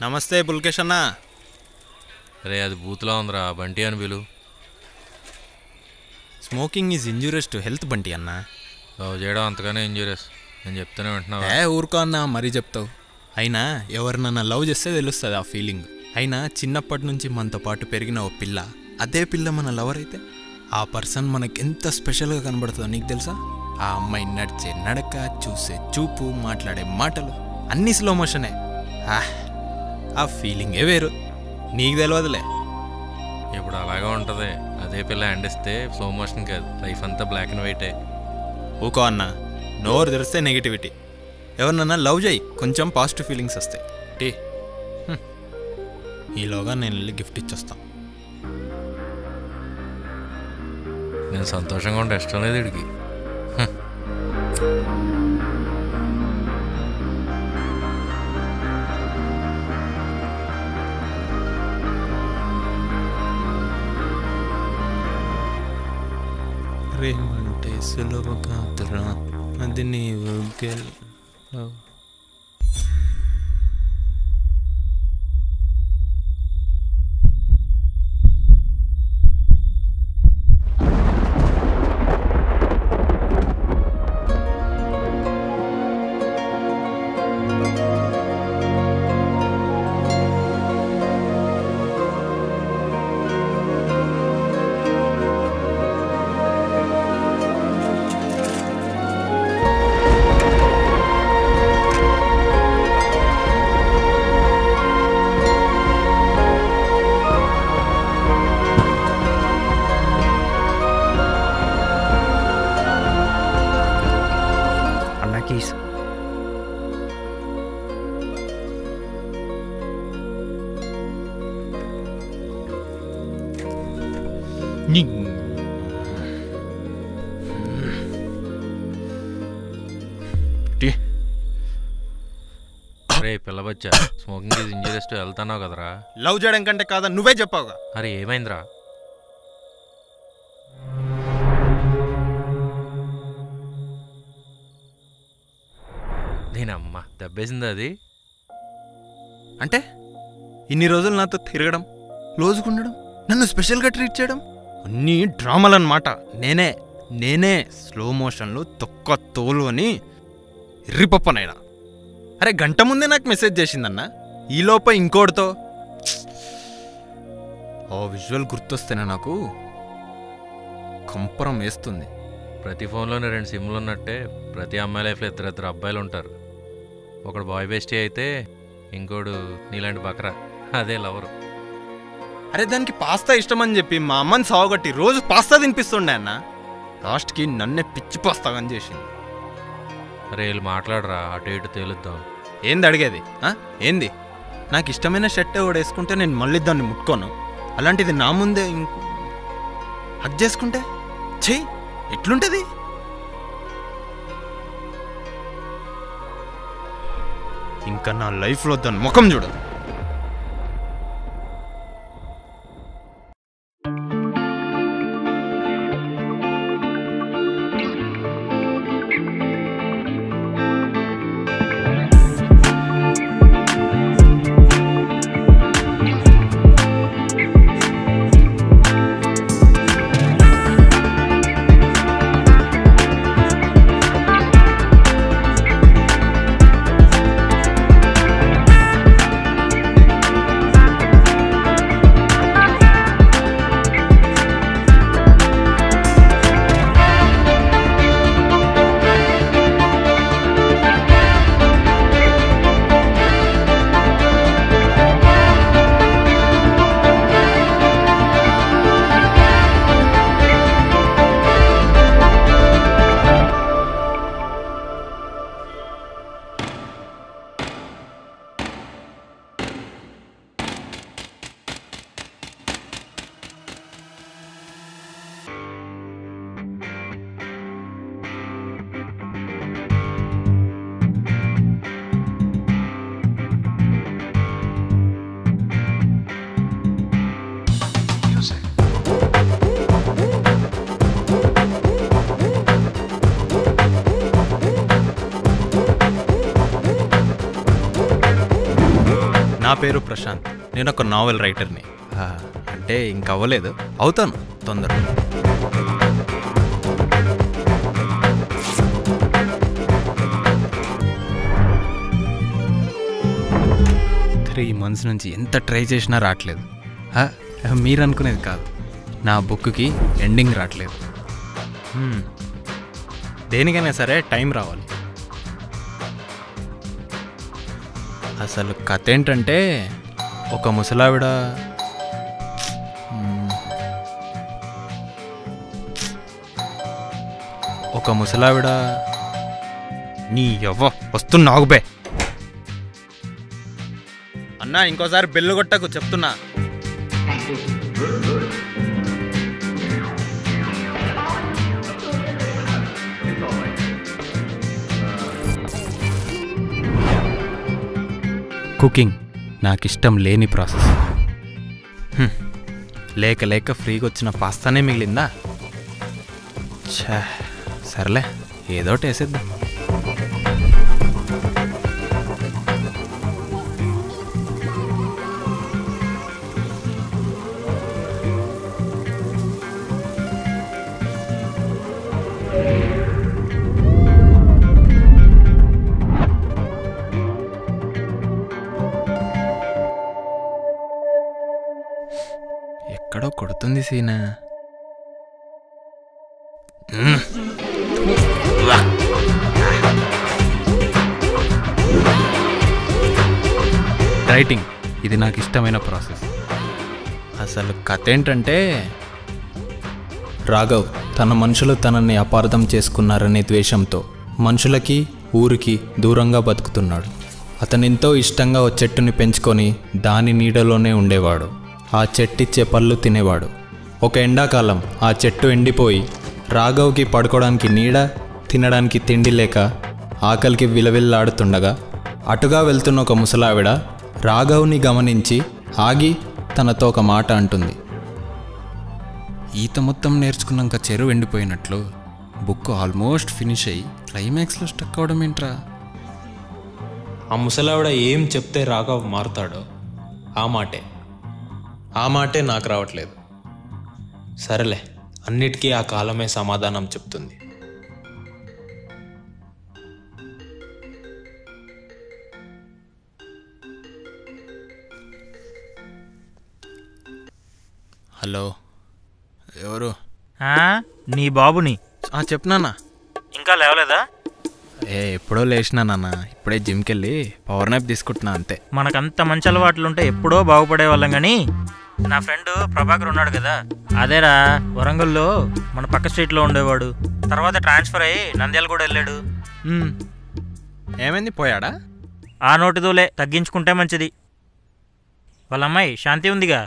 నమస్తే పుల్కేష్ అన్న. రే అది బూత్లా ఉందిరా, బంటి అని పిలు. Smoking is injurious to health Bunty అన్న. లవ్ చేయడం అంతగానే ఇంజూరియస్, నేను చెప్తూనే వింటున్నావా? ఊరుకో అన్న, మరీ చెప్తావు. అయినా ఎవరినన్నా లవ్ చేస్తే తెలుస్తుంది ఆ ఫీలింగ్. అయినా చిన్నప్పటి నుంచి మనతో పాటు పెరిగిన ఓ పిల్ల, అదే పిల్ల మన లవర్ అయితే ఆ పర్సన్ మనకి ఎంత స్పెషల్గా కనబడుతుందో నీకు తెలుసా? ఆ అమ్మాయి నడిచే నడక, చూసే చూపు, మాట్లాడే మాటలు అన్నీ స్లో మోషనే. ఆ ఫీలింగే వేరు, నీకు తెలియదులే. ఇప్పుడు అలాగే ఉంటుంది. అదే పిల్ల అండిస్తే స్లో మోషన్ కాదు, లైఫ్ అంతా బ్లాక్ అండ్ వైటే. ఊకో అన్న, నోరు తెరిస్తే నెగిటివిటీ. ఎవరినన్నా లవ్ చేయి, కొంచెం పాజిటివ్ ఫీలింగ్స్ వస్తాయి. టీ ఈలోగా నేను వెళ్ళి గిఫ్ట్ ఇచ్చొస్తాను. నేను సంతోషంగా ఉంటే ఇష్టం లేదు వీడికి. రేమంటే సులభ కాదురా, అది నీవు గెలవు. రే పిల్లబచ్చా, smoking is injurious to health అన్నావు కదరా. లవ్ చేయడం కంటే కాదా, నువ్వే చెప్పావుగా. అరే ఏమైందిరా? దీనమ్మ దెబ్బేసింది అది. అంటే ఇన్ని రోజులు నాతో తిరగడం, క్లోజ్గా నన్ను స్పెషల్గా ట్రీట్ చేయడం అన్నీ డ్రామాలు అన్నమాట. నేనే స్లో మోషన్లో తొక్క తోలు అని ఎర్రిపప్పనైనా. అరే గంట ముందే నాకు మెసేజ్ చేసిందన్న, ఈలోప ఇంకోటితో. ఓ విజువల్ గుర్తొస్తేనే నాకు కంపరం వేస్తుంది. ప్రతి ఫోన్లోనే 2 సిమ్లు ఉన్నట్టే ప్రతి అమ్మాయి లైఫ్లో ఇద్దరు అబ్బాయిలు ఉంటారు. ఒకడు బాయ్ బెస్టీ అయితే ఇంకోడు నీలాంటి బకరా, అదే లవరు. అరే దానికి పాస్తా ఇష్టమని చెప్పి మా అమ్మని సావగట్టి రోజు పాస్తా తినిపిస్తుండే అన్న. లాస్ట్కి నన్నే పిచ్చి పాస్తాగని చేసింది. అరే వీళ్ళు మాట్లాడరా, అటు ఇటు తేలుద్దాం. ఏంది అడిగేది? ఏంది? నాకు ఇష్టమైన షర్ట్ కూడా వేసుకుంటే నేను మళ్ళీ దాన్ని ముట్టుకోను. అలాంటిది నా ముందే హక్ చేసుకుంటే చెయ్యి ఎట్లుంటుంది? ఇంకా నా లైఫ్లో దాని ముఖం చూడు. నా పేరు ప్రశాంత్. నేను ఒక నావెల్ రైటర్ని. అంటే ఇంక అవ్వలేదు, అవుతాను తొందరగా. 3 months నుంచి ఎంత ట్రై చేసినా రావట్లేదు. మీరు అనుకునేది కాదు, నా బుక్కి ఎండింగ్ రావట్లేదు. దేనికైనా సరే టైం రావాలి. అసలు కథ ఏంటంటే, ఒక ముసలావిడ నీ ఎవ్వ వస్తున్నావు బే అన్నా, ఇంకోసారి బెల్లు కొట్టకు చెప్తున్నా. కుకింగ్ నాకిష్టం లేని ప్రాసెస్. లేక లేక ఫ్రీగా వచ్చిన పాస్తానే మిగిలిందా? సర్లే, ఏదోటి వేసేద్దాం. ఎక్కడో కొడుతుంది సీనా. రైటింగ్ ఇది నాకు ఇష్టమైన ప్రాసెస్. అసలు కథ ఏంటంటే, రాఘవ్ తన మనుషులు తనని అపార్థం చేసుకున్నారనే ద్వేషంతో మనుషులకి ఊరికి దూరంగా బతుకుతున్నాడు. అతనెంతో ఇష్టంగా ఓ చెట్టుని పెంచుకొని దాని నీడలోనే ఉండేవాడు. ఆ చెట్టిచ్చే పళ్ళు తినేవాడు. ఒక ఎండాకాలం ఆ చెట్టు ఎండిపోయి రాఘవ్కి పడుకోవడానికి నీడ, తినడానికి తిండి లేక ఆకలికి విలవిల్లాడుతుండగా అటుగా వెళ్తున్న ఒక ముసలావిడ రాఘవ్ని గమనించి ఆగి తనతో ఒక మాట అంటుంది. ఈత మొత్తం నేర్చుకున్నాక చెరువు ఎండిపోయినట్లు బుక్ ఆల్మోస్ట్ ఫినిష్ అయ్యి క్లైమాక్స్లో స్టక్ అవడం ఏంట్రా? ఆ ముసలావిడ ఏం చెప్తే రాఘవ్ మారుతాడో ఆ మాటే నాకు రావట్లేదు. సరేలే, అన్నిటికీ ఆ కాలమే సమాధానం చెప్తుంది. హలో, ఎవరు? నీ బాబుని. చెప్నానా? ఇంకా లేవలేదా? ఎప్పుడో లేచినా నాన్న, ఇప్పుడే జిమ్కి వెళ్ళి పవర్ నాప్ తీసుకుంటున్నా అంతే. మనకంత మంచి అలవాట్లు ఉంటే ఎప్పుడో బాగుపడే వాళ్ళం. కానీ నా ఫ్రెండ్ ప్రభాకర్ ఉన్నాడు కదా, అదేరా వరంగల్లో మన పక్క స్ట్రీట్లో ఉండేవాడు. తర్వాత ట్రాన్స్ఫర్ అయ్యి నంద్యాల కూడా వెళ్ళాడు. ఏమైంది, పోయాడా? ఆ నోటిదోలే, తగ్గించుకుంటే మంచిది. వాళ్ళ అమ్మాయి శాంతి ఉందిగా,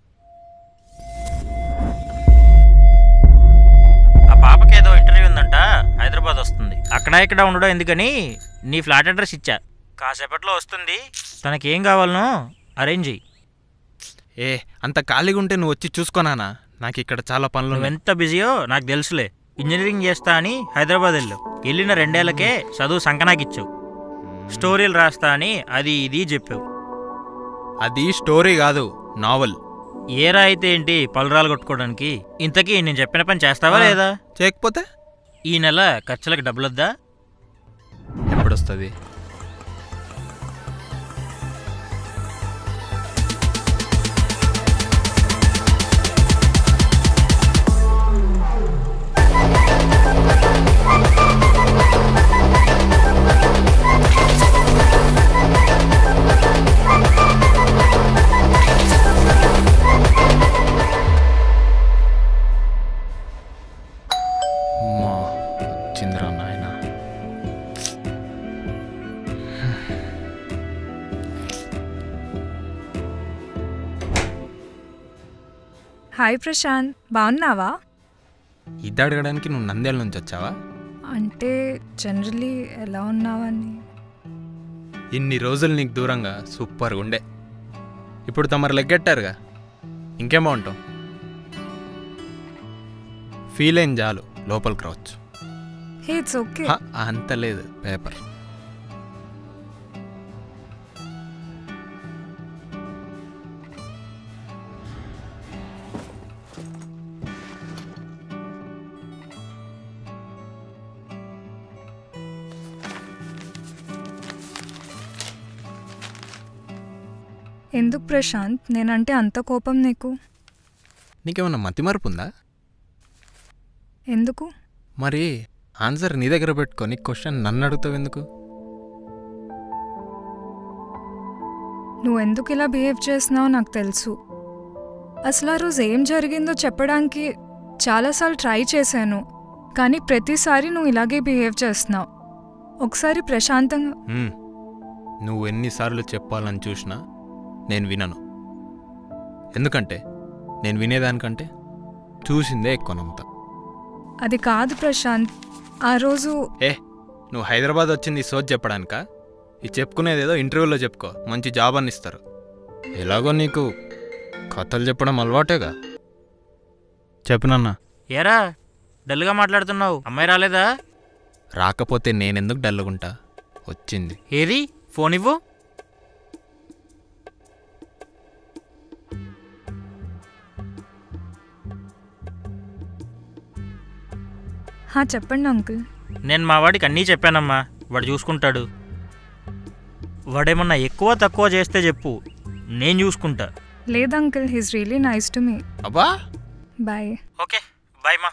ఆ పాపకి ఏదో ఇంటర్వ్యూ ఉందంట, హైదరాబాద్ వస్తుంది. అక్కడ ఇక్కడ ఉండడం ఎందుకని నీ ఫ్లాట్ అడ్రస్ ఇచ్చా, కాసేపట్లో వస్తుంది. తనకేం కావాలనో అరేంజ్ చెయ్యి. అంత ఖాళీగా ఉంటే నువ్వు వచ్చి చూసుకోనానా, నాకు ఇక్కడ చాలా పనులు. నువ్వు ఎంత బిజీయో నాకు తెలుసులే. ఇంజనీరింగ్ చేస్తా అని హైదరాబాద్ వెళ్ళిన 2 ఏళ్లకే చదువు సంకనాకిచ్చావు. స్టోరీలు రాస్తా అని అది ఇది చెప్పావు. అది స్టోరీ కాదు, నావల్. ఏరా అయితే ఏంటి, పలురాలు కొట్టుకోవడానికి? ఇంతకీ నేను చెప్పిన పని చేస్తావా లేదా? చేయకపోతే ఈ నెల ఖర్చులకు డబ్బులొద్దా? ఎప్పుడొస్తుంది? హాయ్ ప్రశాంత్, బాగున్నావా? ఇది అడగడానికి నువ్వు నంద్యాల నుంచి వచ్చావా? అంటే జనరలీ ఎలా ఉన్నావని. ఇన్ని రోజులు నీకు దూరంగా సూపర్గా ఉండే. ఇప్పుడు తమరు లెగ్గెట్టారుగా, ఇంకేం బాగుంటాం. ఫీల్ అయిన చాలు, లోపలికి రావచ్చు. It's okay. అంత లేదు, పేపర్. ఎందుకు ప్రశాంత్ నేనంటే అంత కోపం నీకు? నీకేమన్నా మతిమరుపు ఉందా? ఎందుకు? మరి ఆన్సర్ నీ దగ్గర పెట్టుకొని క్వశ్చన్ నన్ను అడుగుతావు ఎందుకు? నువ్వెందుకు ఇలా బిహేవ్ చేస్తున్నావో నాకు తెలుసు. అసలు ఆ రోజు ఏం జరిగిందో చెప్పడానికి చాలాసార్లు ట్రై చేశాను, కానీ ప్రతిసారి నువ్వు ఇలాగే బిహేవ్ చేస్తున్నావు. ఒకసారి ప్రశాంతంగా నువ్వు ఎన్నిసార్లు చెప్పాలని చూసినా నేను వినను. ఎందుకంటే నేను వినేదానికంటే చూసిందే ఎక్కువ నమ్ముతా. అది కాదు ప్రశాంత్, ఆ రోజు నువ్వు హైదరాబాద్ వచ్చింది సోచ్ చెప్పడానికా? ఇది చెప్పుకునేదేదో ఇంటర్వ్యూలో చెప్పుకో, మంచి జాబ్ అని ఇస్తారు. ఎలాగో నీకు కథలు చెప్పడం అలవాటేగా. చెప్పనన్నా. ఏరా డల్గా మాట్లాడుతున్నావు, అమ్మాయి రాలేదా? రాకపోతే నేనెందుకు డల్లుగుంటా? వచ్చింది. ఏది ఫోన్ ఇవ్వు. చెప్పండి అంకుల్. నేను మా వాడికి అన్నీ చెప్పానమ్మా, వాడు చూసుకుంటాడు. వాడేమన్నా ఎక్కువ తక్కువ చేస్తే చెప్పు, నేను చూసుకుంటా. లేదు uncle, he's really nice to me. అబ్బా బాయ్. ఓకే బాయ్ మా.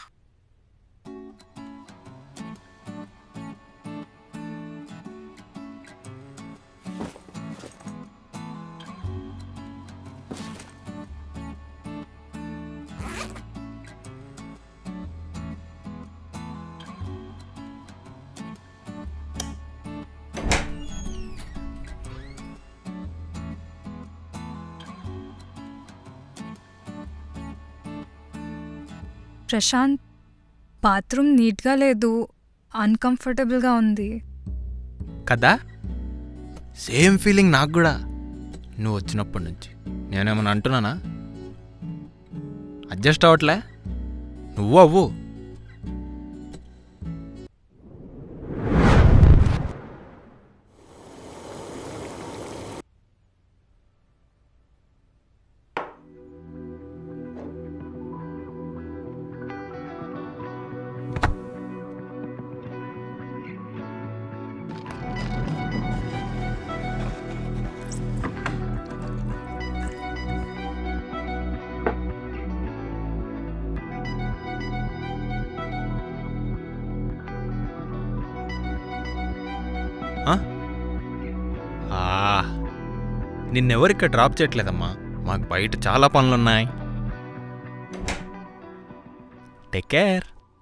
ప్రశాంత్, బాత్రూమ్ నీట్గా లేదు, అన్కంఫర్టబుల్గా ఉంది కదా. సేమ్ ఫీలింగ్ నాకు కూడా నువ్వు వచ్చినప్పటి నుంచి. నేనేమన్నా అంటున్నానా? అడ్జస్ట్ అవ్వట్లే. నువ్వు అవ్వు. నిన్నెవరిక్కడ డ్రాప్ చేయట్లేదమ్మా, మాకు బయట చాలా పనులున్నాయి. Take care.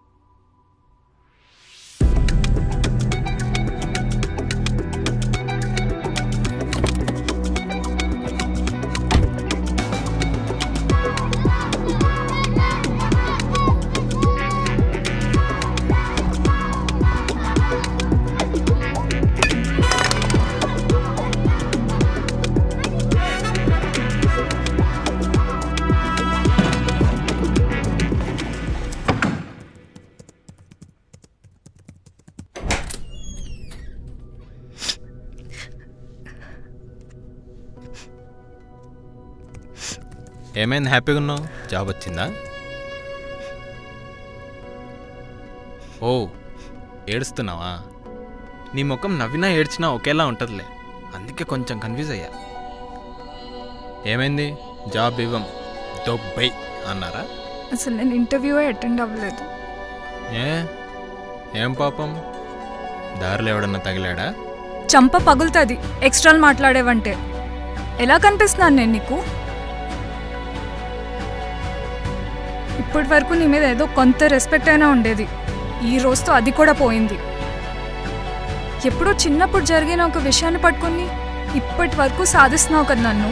ఏమైంది, హ్యాపీగా ఉన్నావు? జాబ్ వచ్చిందా? ఓ ఏడుస్తున్నావా? నీ ముఖం నవ్వినా ఏడ్చినా ఒకేలా ఉంటుందిలే, అందుకే కొంచెం కన్ఫ్యూజ్ అయ్యా. ఏమైంది? జాబ్ ఇవ్వం దొబ్బై అన్నారా? అసలు నేను ఇంటర్వ్యూ అటెండ్ అవ్వలేదు. ఏం పాపం, దారిలో ఎవడన్నా తగిలాడా? చంప పగులుతుంది ఎక్స్ట్రాలు మాట్లాడేవంటే. ఎలా కనిపిస్తున్నాను నేను నీకు? ఇప్పటి వరకు నీ మీద ఏదో కొంత రెస్పెక్ట్ అయినా ఉండేది, ఈ రోజుతో అది కూడా పోయింది. ఎప్పుడో చిన్నప్పుడు జరిగిన ఒక విషయాన్ని పట్టుకుని ఇప్పటి వరకు సాధిస్తున్నావు కదా నన్ను.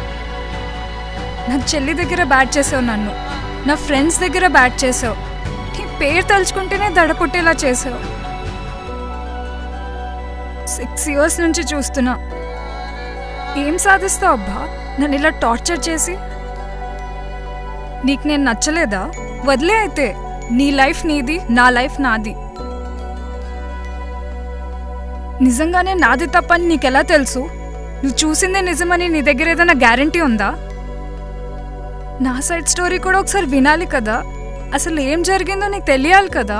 నా చెల్లి దగ్గర బ్యాట్ చేసావు, నన్ను నా ఫ్రెండ్స్ దగ్గర బ్యాట్ చేసావు, నీ పేరు తలుచుకుంటేనే దడపుట్టేలా చేసావు. 6 years నుంచి చూస్తున్నా. ఏం సాధిస్తావు అబ్బా నన్ను ఇలా టార్చర్ చేసి? నీకు నేను నచ్చలేదా? వదిలే అయితే. నీ లైఫ్ నీది, నా లైఫ్ నాది. నిజంగానే నాది తప్పని నీకెలా తెలుసు? నువ్వు చూసిందే నిజమని నీ దగ్గర ఏదైనా గ్యారంటీ ఉందా? నా సైడ్ స్టోరీ కూడా ఒకసారి వినాలి కదా. అసలు ఏం జరిగిందో నీకు తెలియాలి కదా.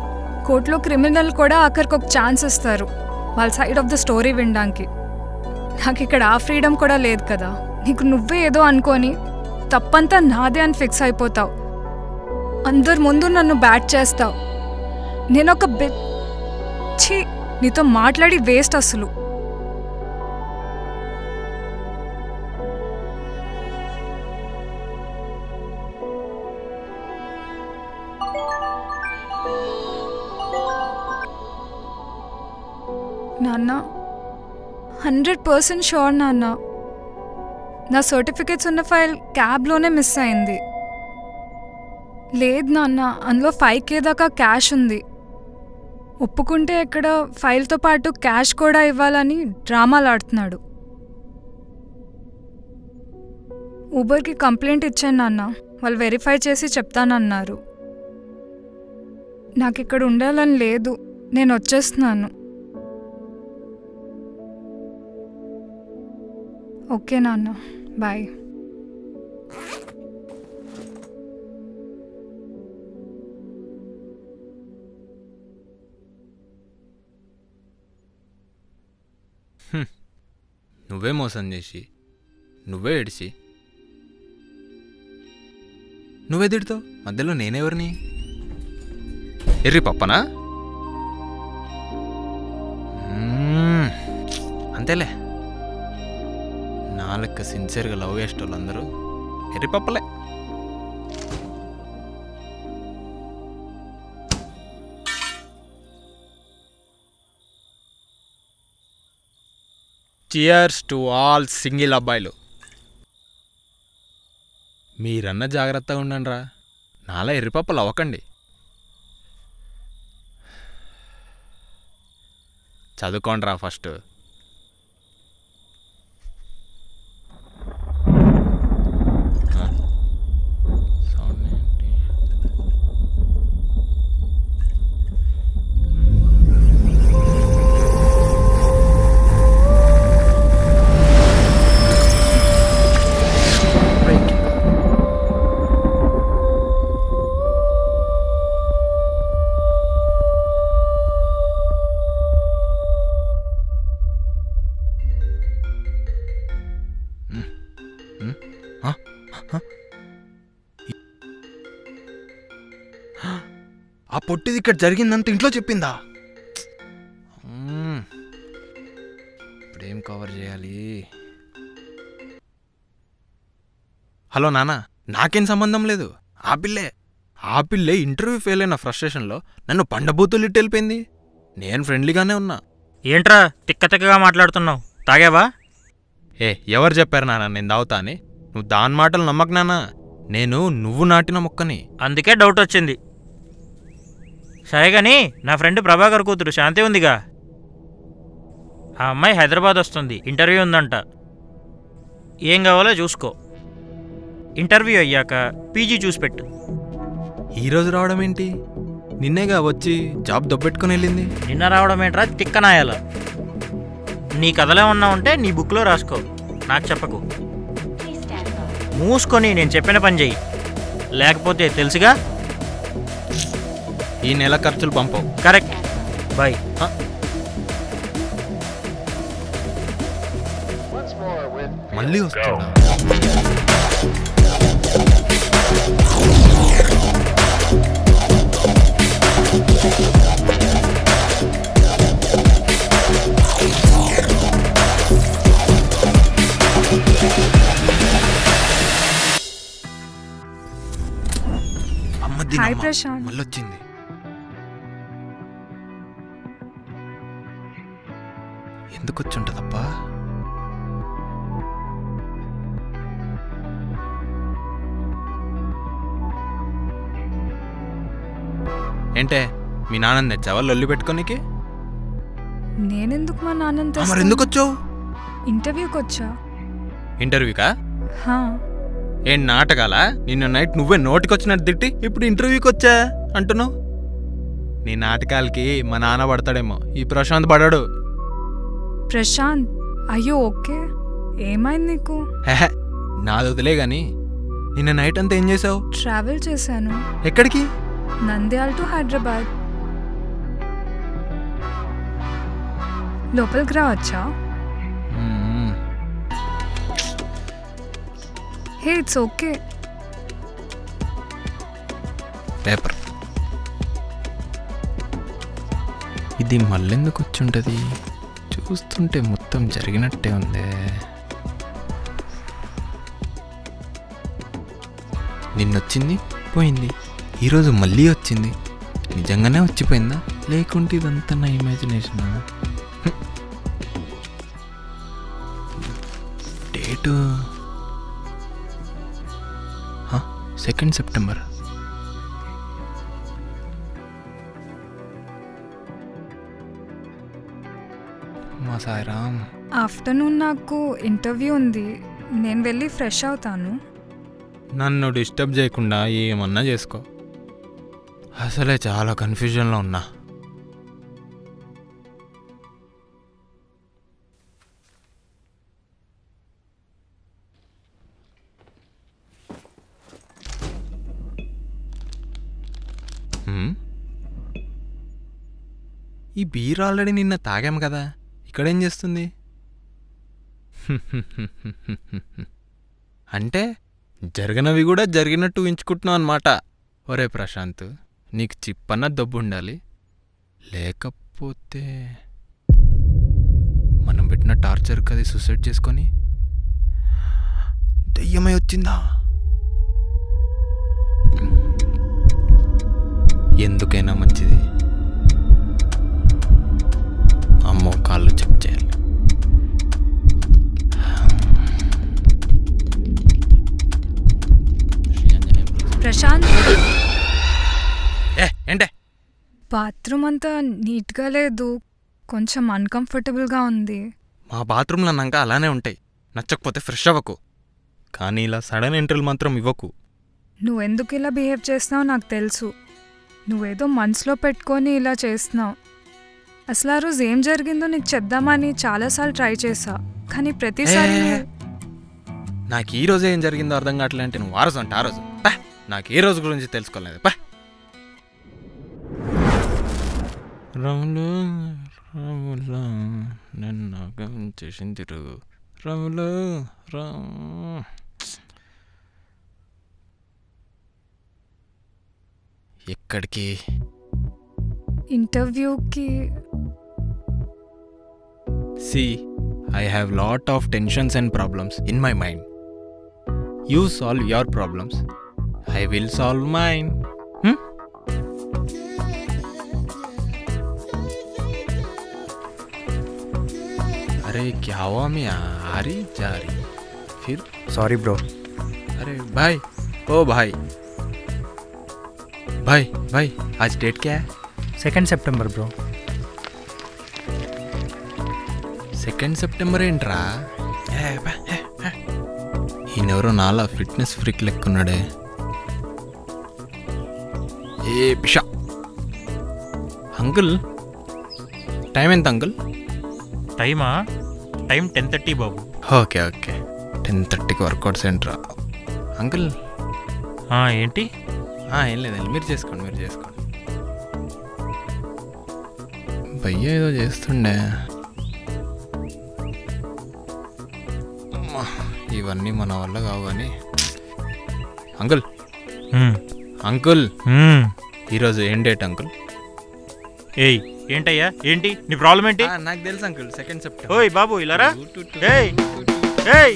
కోర్టులో క్రిమినల్ కూడా ఆఖరికి ఒక ఛాన్స్ ఇస్తారు వాళ్ళ సైడ్ ఆఫ్ ద స్టోరీ వినడానికి. నాకు ఇక్కడ ఆ ఫ్రీడమ్ కూడా లేదు కదా. నీకు నువ్వే ఏదో అనుకొని తప్పంతా నాదే అని ఫిక్స్ అయిపోతావు. అందరి ముందు నన్ను బ్యాట్ చేస్తావు. నేనొక ఛీ, నీతో మాట్లాడి వేస్ట్ అసలు. నాన్న 100% షూర్ నాన్న, నా సర్టిఫికేట్స్ ఉన్న ఫైల్ క్యాబ్లోనే మిస్ అయింది. లేదు నాన్న, అందులో 5K దాకా క్యాష్ ఉంది. ఒప్పుకుంటే ఇక్కడ ఫైల్తో పాటు క్యాష్ కూడా ఇవ్వాలని డ్రామాలు ఆడుతున్నాడు. ఊబర్కి కంప్లైంట్ ఇచ్చాను నాన్న, వాళ్ళు వెరిఫై చేసి చెప్తానన్నారు. నాకు ఇక్కడ ఉండాలని లేదు, నేను వచ్చేస్తున్నాను. ఓకే నాన్న, బాయ్. నువ్వే మోసం చేసి, నువ్వే ఏడిచి, నువ్వే తిడతావు. మధ్యలో నేనెవరిని? ఎర్రి పప్పనా? అంతేలే, నా లెక్క సిన్సియర్గా లవ్ చేసే వాళ్ళందరూ ఎర్రి పప్పలే. చియర్స్ టు ఆల్ సింగిల్ అబ్బాయిలు. మీరన్న జాగ్రత్తగా ఉండండి రా, నాలా ఎర్రిపప్పలు అవ్వకండి. చదువుకోండి రా ఫస్ట్. ఆ పొట్టిది ఇక్కడ జరిగిందంత ఇంట్లో చెప్పిందా? ఇప్పుడేం కవర్ చేయాలి? హలో నాన్న, నాకేం సంబంధం లేదు. ఆ పిల్లే ఇంటర్వ్యూ ఫెయిల్ అయిన ఫ్రస్ట్రేషన్లో నన్ను పండబూతులు ఇట్టి వెళ్ళిపోయింది. నేను ఫ్రెండ్లీగానే ఉన్నా. ఏంట్రా తిక్కగా మాట్లాడుతున్నావు? తాగావా? ఎవరు చెప్పారు నాన్న నేను తాగుతా అని? నువ్వు దాని మాటలు నమ్మకు నాన్న. నేను నువ్వు నాటిన మొక్కని. అందుకే డౌట్ వచ్చింది. సరే కానీ నా ఫ్రెండ్ ప్రభాకర్ కూతురు శాంతి ఉందిగా, ఆ అమ్మాయి హైదరాబాద్ వస్తుంది, ఇంటర్వ్యూ ఉందంట. ఏం కావాలో చూసుకో. ఇంటర్వ్యూ అయ్యాక పీజీ చూసి పెట్టు. ఈరోజు రావడం ఏంటి? నిన్నేగా వచ్చి జాబ్ దొబ్బెట్టుకుని వెళ్ళింది. నిన్న రావడం ఏంట్రా తిక్కనాయాల? నీ కథలే ఉన్నా ఉంటే నీ బుక్లో రాసుకో, నాకు చెప్పకు. మూసుకొని నేను చెప్పిన పని చెయ్యి, లేకపోతే తెలుసుగా ఈ నెల ఖర్చులు పంపవు. కరెక్ట్. బాయ్. మళ్ళీ వస్తుందా? హాయ్ ప్రశాంత్. మళ్ళొచ్చింది. ఎందుకు వచ్చుంటదబ్బా? ఏంటే మీ నాన్న తెచ్చావా లొల్లి పెట్టుకోనికి? నేనెందుకు మా నాన్న? మరి ఎందుకు వచ్చావు? ఇంటర్వ్యూకి వచ్చా. ఇంటర్వ్యూకా? ఏం నాటకాలా? నిన్న నైట్ నువ్వే నోటికొచ్చినట్టు తిట్టి ఇప్పుడు ఇంటర్వ్యూకి వచ్చా అంటున్నావు. నీ నాటకాలకి మా నాన్న పడతాడేమో, ఈ ప్రశాంత్ పడాడు. ప్రశాంత్, అయ్యో ఓకే, ఏమైంది నీకు? నాది వదిలే గాని నిన్న నైట్ అంతా ఏం చేసావు? ట్రావెల్ చేశాను. ఎక్కడికి? నంద్యాల టు హైదరాబాద్. లోపలికి రావచ్చా? Hey it's okay. పేపర్ ఇది మళ్ళెందుకు వచ్చుంటుంది? చూస్తుంటే మొత్తం జరిగినట్టే ఉందే. నిన్నొచ్చింది పోయింది, ఈరోజు మళ్ళీ వచ్చింది. నిజంగానే వచ్చిపోయిందా లేకుంటే ఇదంతా నా ఇమాజినేషనా? Date 2 September. మా సాయిరామ్. ఆఫ్టర్నూన్ నాకు ఇంటర్వ్యూ ఉంది, నేను వెళ్ళి ఫ్రెష్ అవుతాను. నన్ను డిస్టర్బ్ చేయకుండా ఏమన్నా చేసుకో. అసలే చాలా కన్ఫ్యూజన్లో ఉన్నా. ఈ బీర్ ఆల్రెడీ నిన్న తాగాం కదా, ఇక్కడేం చేస్తుంది? అంటే జరగనవి కూడా జరిగినట్టు ఊహించుకుంటున్నావు అన్నమాట. ఒరే ప్రశాంత్, నీకు చిప్పన్న దబ్బు ఉండాలి, లేకపోతే మనం పెట్టిన టార్చర్కి అది సూసైడ్ చేసుకొని దెయ్యమై వచ్చిందా? ఎందుకైనా మంచిది అమ్మో కాళ్ళు చెక్ చేయాలి. ప్రశాంత్, ఏంటే బాత్రూమ్ అంతా నీట్గా లేదు, కొంచెం అన్కంఫర్టబుల్గా ఉంది. మా బాత్రూంలో అన్నాక అలానే ఉంటాయి, నచ్చకపోతే ఫ్రెష్ అవ్వకు. కానీ ఇలా సడన్ ఎంట్రీలు మాత్రం ఇవ్వకు. నువ్వెందుకు ఇలా బిహేవ్ చేస్తున్నావు నాకు తెలుసు. నువ్వేదో మనసులో పెట్టుకొని ఇలా చేస్తున్నావు. అసలు ఆ రోజు ఏం జరిగిందో నీకు చెప్దామని చాలాసార్లు ట్రై చేసా, కానీ ప్రతిసారి నాకు ఈ రోజే ఏం జరిగిందో అర్థం కావట్లే అంటే నువ్వు ఆ రోజు అంటే ఆ రోజు నాకు ఏ రోజు గురించి తెలుసుకోలేదు. రాములు రాములు నన్ను చేసిందిరు రాములు రా. ఎక్కడికి? ఇంటర్వ్యూకి. See, I have lot of tensions and problems in my mind. You solve your problems, I will solve mine. अरे क्या हुआ? मैं आ रही जा रही फिर? Sorry bro. अरे भाई, ओ भाई भाई भाई आज डेट क्या है? 2 సెప్టెంబర్ బ్రో. 2 సెప్టెంబర్ ఏంట్రా? ఈయనెవరో నాలా ఫిట్నెస్ ఫ్రీక్ లెక్కున్నాడే. ఏ పిషా అంకుల్, టైం ఎంత అంకుల్? టైమా? టైం 10:30 బాబు. ఓకే ఓకే, 10:30కి వర్కౌట్ సెంటరా అంకుల్? ఏంటి? ఏం లేదండి, మీరు చేసుకోండి మీరు చేసుకోండి. భయ్య ఏదో చేస్తుండే. ఇవన్నీ మన వల్ల కావు కానీ. అంకుల్ అంకుల్, ఈరోజు ఏం డేట్ అంకుల్? ఏయ్ ఏంటయ్యా, ఏంటి నీ ప్రాబ్లం ఏంటి? నాకు తెలుసు అంకుల్, 2 సెప్టెంబర్. ఓయ్ బాబు ఇలారా. ఏయ్ ఏయ్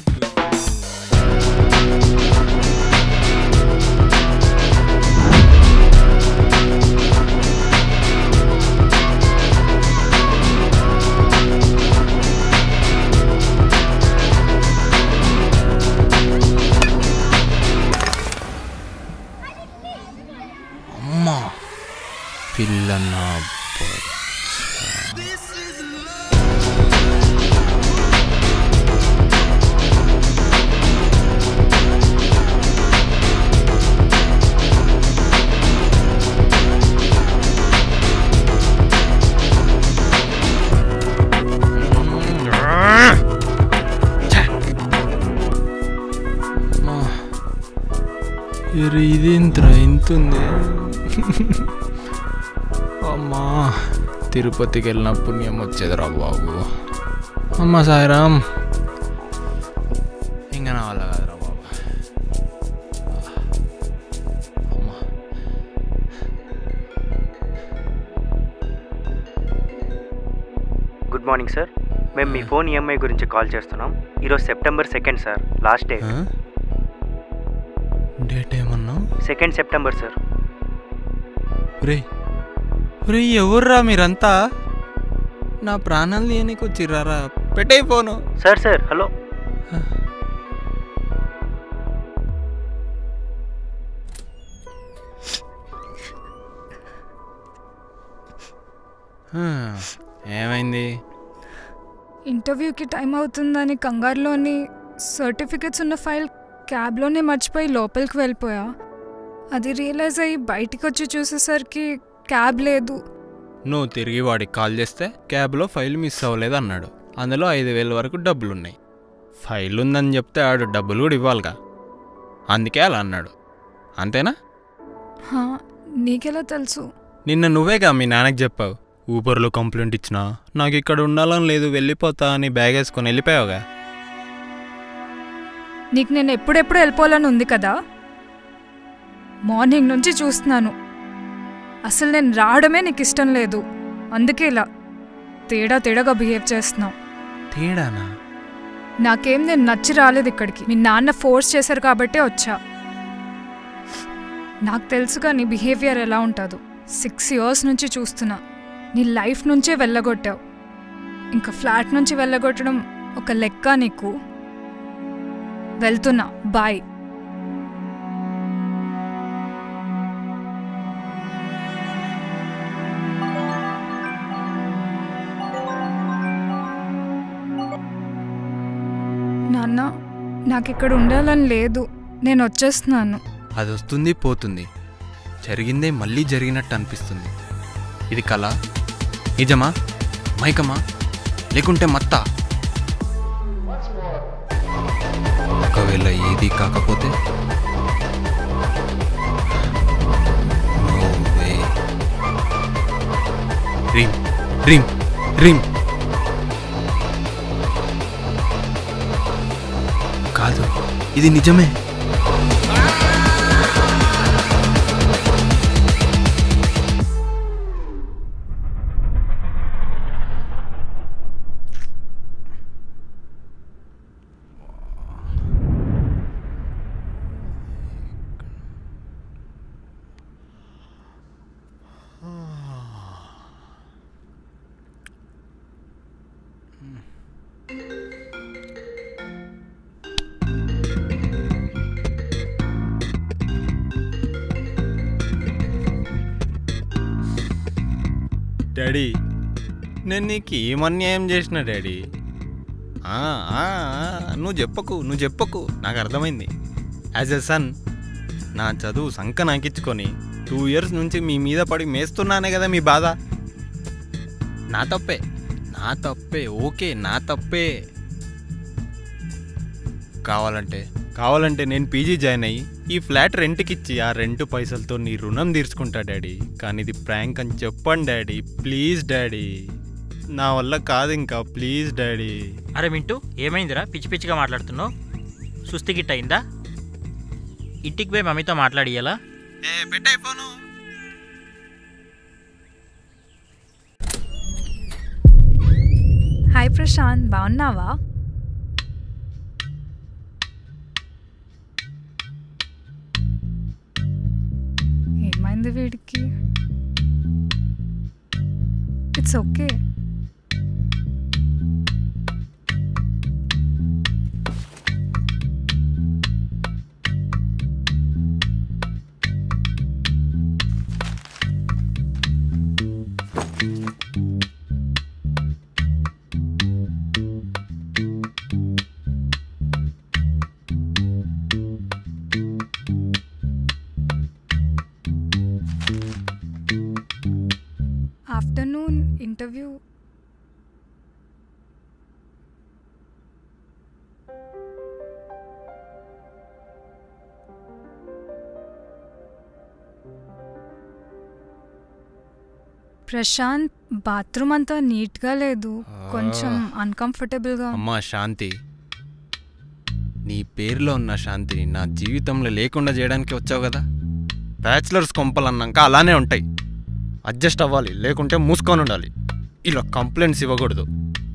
అమ్మా పిల్లన్న ఇదేంట్రా ఇంతుంది? అమ్మా తిరుపతికి వెళ్ళిన పుణ్యం వచ్చేదిరా బాబు. అమ్మ సాయిరామ్, ఇంకా నా వల్ల కాదురా బాబు. Morning sir. మేము మీ ఫోన్ ఈఎంఐ గురించి కాల్ చేస్తున్నాం. ఈరోజు September 2 సార్, లాస్ట్ డే. డేట్ ఏమన్నావు? 2 September సార్. రే రే, ఎవర్రా మీరంతా? నా ప్రాణాలు తీయనీకి వచ్చిర్రారా? పెట్టే ఫోను. Sir sir, hello. ఏమైంది? ఇంటర్వ్యూకి టైం అవుతుందని కంగారులోని సర్టిఫికెట్స్ ఉన్న ఫైల్ క్యాబ్లోనే మర్చిపోయి లోపలికి వెళ్ళిపోయా. అది రియలైజ్ అయ్యి బయటికి వచ్చి చూసేసరికి క్యాబ్ లేదు. నువ్వు తిరిగి వాడికి కాల్ చేస్తే క్యాబ్లో ఫైల్ మిస్ అవ్వలేదు అన్నాడు. అందులో 5,000 వరకు డబ్బులున్నాయి. ఫైల్ ఉందని చెప్తే ఆడు డబ్బులు కూడా ఇవ్వాలిగా, అందుకే అలా అన్నాడు. అంతేనా? నీకెలా తెలుసు? నిన్న నువ్వేగా మీ నాన్నకి చెప్పావు. ఊబర్లో కంప్లైంట్ ఇచ్చినా నాకు ఇక్కడ ఉండాలని లేదు, వెళ్ళిపోతా అని బ్యాగ్ వేసుకొని వెళ్ళిపోయావుగా. నీకు నేను ఎప్పుడెప్పుడు వెళ్ళిపోవాలని ఉంది కదా. మార్నింగ్ నుంచి చూస్తున్నాను. అసలు నేను రావడమే నీకు ఇష్టం లేదు. అందుకే ఇలా తేడాగా బిహేవ్ చేస్తున్నావు. తేడానా? నాకేం నేను నచ్చి రాలేదు ఇక్కడికి. మీ నాన్న ఫోర్స్ చేశారు కాబట్టే వచ్చా. నాకు తెలుసుగా నీ బిహేవియర్ ఎలా ఉంటుందో. 6 years నుంచి చూస్తున్నా. నీ లైఫ్ నుంచే వెళ్ళగొట్టావు. ఇంకా ఫ్లాట్ నుంచి వెళ్ళగొట్టడం ఒక లెక్క నీకు? వెళ్తున్నా, బాయ్. నాన్న, నాకిక్కడ ఉండాలని లేదు. నేను వచ్చేస్తున్నాను. అది వస్తుంది పోతుంది. జరిగిందే మళ్ళీ జరిగినట్టు అనిపిస్తుంది. ఇది కళ, నిజమా, మైకమా, లేకుంటే మత్తా? ఒకవేళ ఏది కాకపోతే రీమ్ రీమ్ రీమ్ కాదు, ఇది నిజమే. డాడీ, నేను నీకు ఏమన్యాయం చేసిన డాడీ? నువ్వు చెప్పకు, నాకు అర్థమైంది. యాజ్ ఎ సన్ నా చదువు సంక నాకిచ్చుకొని 2 years నుంచి మీ మీద పడి మేస్తున్నానే కదా మీ బాధ. నా తప్పే, ఓకే, నా తప్పే. కావాలంటే నేను పీజీ జాయిన్ అయ్యి ఈ ఫ్లాట్ రెంట్కిచ్చి ఆ రెంట్ పైసలతో నీ రుణం తీర్చుకుంటా డాడీ. కానీ ఇది ప్రాంక్ అని చెప్పండి డాడీ, ప్లీజ్ డాడీ. నా వల్ల కాదు ఇంకా, ప్లీజ్ డాడీ. అరే మింటూ, ఏమైందిరా? పిచ్చిగా మాట్లాడుతున్నావు? సుస్థి గిట్ట అయిందా? ఇంటికి పోయి మమ్మీతో మాట్లాడియాలా? పెట్టాయి ఫోను. హాయ్ ప్రశాంత్, బాగున్నావా? ఏమైంది వీడికి? It's okay. Afternoon interview. Prashant, bathroom అంతా నీట్గా లేదు, కొంచెం అన్కంఫర్టబుల్గా. అమ్మా శాంతి, నీ పేరులో ఉన్న శాంతిని నా జీవితంలో లేకుండా చేయడానికి వచ్చావు కదా. బ్యాచిలర్స్ కొంపలన్నాక అలానే ఉంటాయి. అడ్జస్ట్ అవ్వాలి, లేకుంటే మూసుకొని ఉండాలి. ఇలా కంప్లైంట్స్ ఇవ్వకూడదు.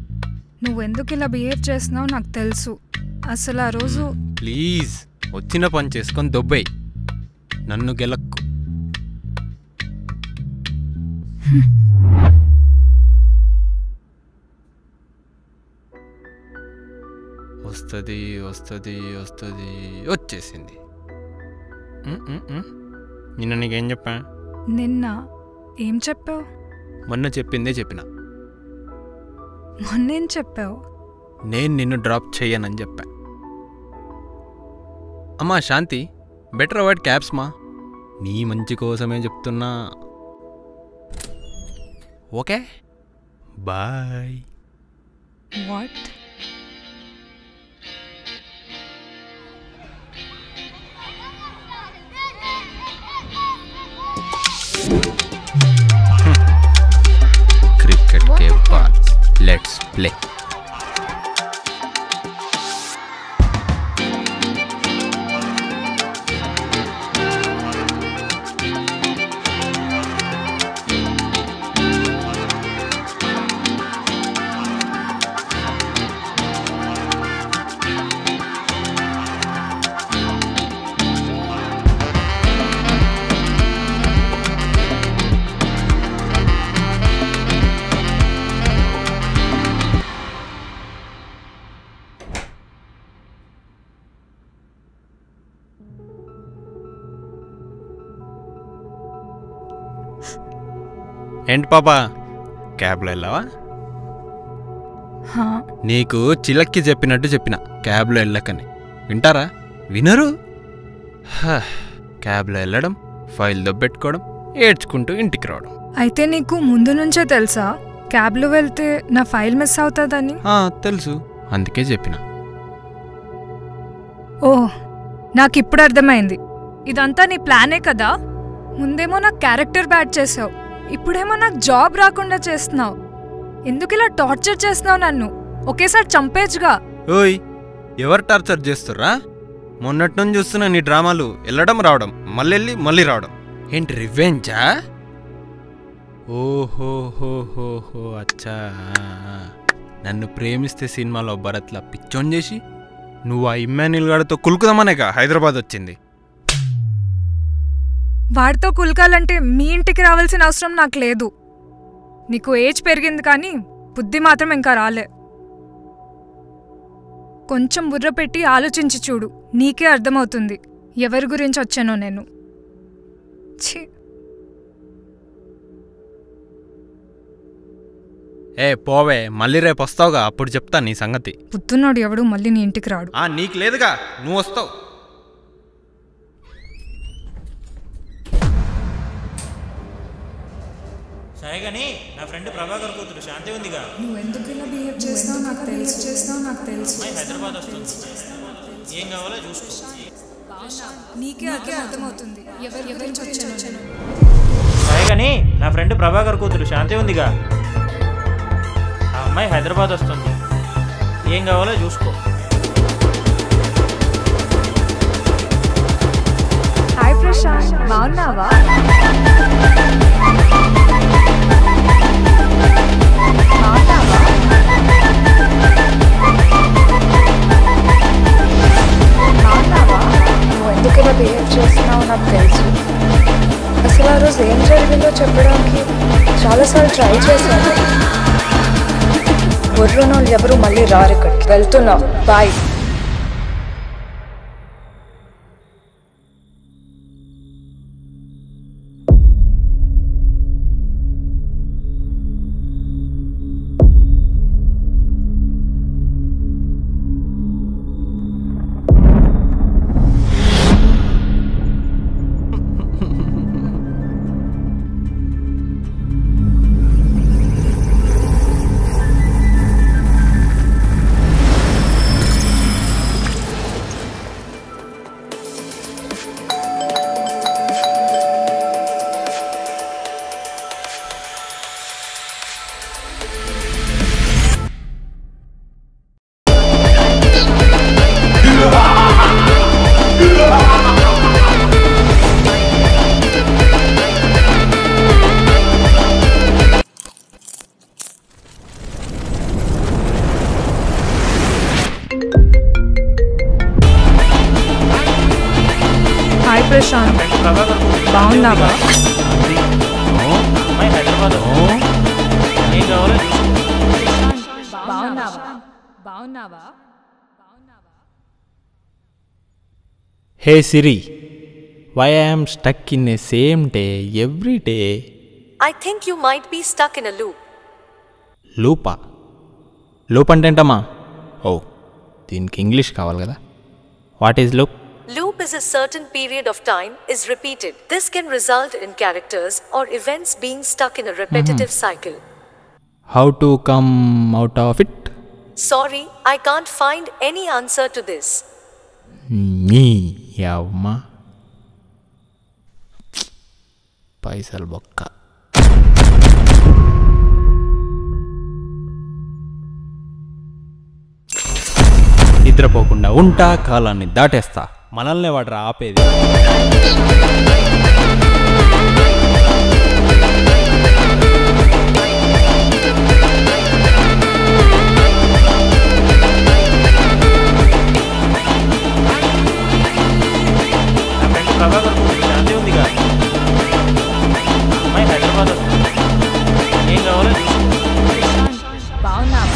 నువ్వెందుకు ఇలా బిహేవ్ చేస్తున్నావు నాకు తెలుసు. అసలు ఆ రోజు ప్లీజ్ వచ్చిన పని చేసుకొని దొబ్బేయి, నన్ను గెలక్కు. వస్తుంది వస్తుంది వస్తుంది వచ్చేసింది. నిన్న నీకేం చెప్పా? నిన్న ఏం చెప్పావు? మొన్న చెప్పిందే చెప్పిన. మొన్నేం చెప్పావు? నేను నిన్ను డ్రాప్ చెయ్యనని చెప్పా. అమ్మా శాంతి, బెటర్ అవాయిడ్ క్యాబ్స్ మా, నీ మంచి కోసమే చెప్తున్నా. Okay bye. వాట్? क्रिकेट के बाद लेट्स प्ले. ఏంటి పాపా, క్యాబ్లో వెళ్ళావా? నీకు చిలక్కి చెప్పినట్టు చెప్పిన క్యాబ్లో వెళ్ళకని. వింటారా? వినరు. క్యాబ్లో వెళ్ళడం, ఫైల్ దొబ్బెట్టుకోవడం, ఏడ్చుకుంటూ ఇంటికి రావడం. అయితే నీకు ముందు నుంచే తెలుసా క్యాబ్లో వెళ్తే నా ఫైల్ మిస్ అవుతుందని? తెలుసు, అందుకే చెప్పిన. ఓ, నాకిప్పుడు అర్థమైంది. ఇదంతా నీ ప్లానే కదా. ముందేమో నాకు క్యారెక్టర్ బ్యాడ్ చేసావు, ఇప్పుడేమో నాకు జాబ్ రాకుండా చేస్తున్నావు. ఎందుకు ఇలా టార్చర్ చేస్తున్నావు నన్ను? ఒకేసారి చంపేచ్చుగా. ఓయ్, ఎవరు టార్చర్ చేస్తుర్రా? మొన్నటి నుంచి చూస్తున్నా నీ డ్రామాలు. వెళ్ళడం రావడం, మళ్ళీ వెళ్ళి మళ్ళీ రావడం. ఏంటి రివెంజా? ఓహోహోహోహో, అచ్చా. నన్ను ప్రేమిస్తే సినిమాలో భరత్లా పిచ్చోన్ చేసి నువ్వు ఆ ఇమ్మాన్యుల్ గాడితో కులుకుదామనేగా హైదరాబాద్ వచ్చింది. వాడితో కులకాలంటే మీ ఇంటికి రావాల్సిన అవసరం నాకు లేదు. నీకు ఏజ్ పెరిగింది కానీ బుద్ధి మాత్రం ఇంకా రాలే. కొంచెం బుర్ర పెట్టి ఆలోచించి చూడు, నీకే అర్థమవుతుంది ఎవరి గురించి వచ్చానో నేను. ఛీ. పోవే, మళ్ళీ రేపు వస్తావుగా, అప్పుడు చెప్తా నీ సంగతి. పుత్తున్నాడు ఎవడు మళ్ళీ నీ ఇంటికి రాడు. నీకు లేదుగా, నువ్వు వస్తావు. సరే కానీ నా ఫ్రెండ్ ప్రభాకర్ కూతురు శాంతి ఉందిగా. నువ్వెందుకు ఇలా బిహేవ్ చేస్తావు నాకు తెలుసు. హైదరాబాద్ వస్తుంది, ఏం కావాలో చూసుకో. నీకే అర్థమవుతుంది ఎవరి గురించి వచ్చానో. సరే కానీ నా ఫ్రెండ్ ప్రభాకర్ కూతురు శాంతి ఉందిగా, ఆ అమ్మాయి హైదరాబాద్ వస్తుంది, ఏం కావాలో చూసుకో. హాయ్ ప్రశాంత్, బాగున్నావా? నువ్వు ఎందుకు ఇలా బిహేవ్ చేస్తున్నావు నాకు తెలుసు. అసలు ఆ రోజు ఏం జరిగిందో చెప్పడానికి చాలాసార్లు ట్రై చేశాను. బుర్రనోళ్ళు ఎవరు మళ్ళీ రారు ఇక్కడికి. వెళ్తున్నావు, బాయ్. ప్రశాంత్, బాగున్నావా? అమ్మాయి హైదరాబాద్ వస్తుంది. ఏం కావాలో బాగున్నావా? Hey Siri, why I am stuck in a same day every day? I think you might be stuck in a loop. లూపా? లూప్ అంటే ఏంటమ్మా? ఓ, దీనికి ఇంగ్లీష్ కావాలి కదా. What is loop? Loop is a certain period of time is repeated. This can result in characters or events being stuck in a repetitive cycle. How to come out of ఇట్? Sorry, I can't find any answer to this. నీ యవ్వా పైసలు బొక్క. నిద్రపోకుండా ఉంటా, కాలాన్ని దాటేస్తా, మనల్నే వాడరా ఆపేది. నా ఫ్రెండ్ ప్రభాకర్ కూతురు శాంతి ఉందిగా, అమ్మాయి హైదరాబాద్ వస్తుంది. ఏం కావాలో బాగున్నావా?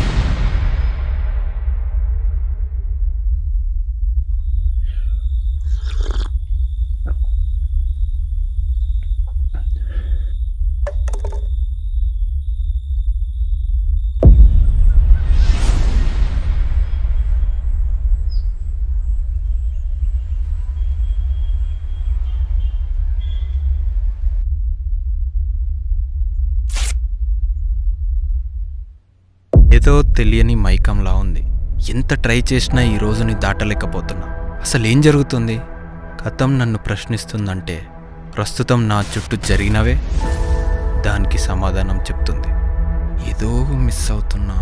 ఏదో తెలియని మైకంలా ఉంది. ఎంత ట్రై చేసినా ఈ రోజుని దాటలేకపోతున్నా. అసలు ఏం జరుగుతుంది? గతం నన్ను ప్రశ్నిస్తుందంటే ప్రస్తుతం నా చుట్టూ జరిగినవే దానికి సమాధానం చెప్తుంది. ఏదో మిస్ అవుతున్నా.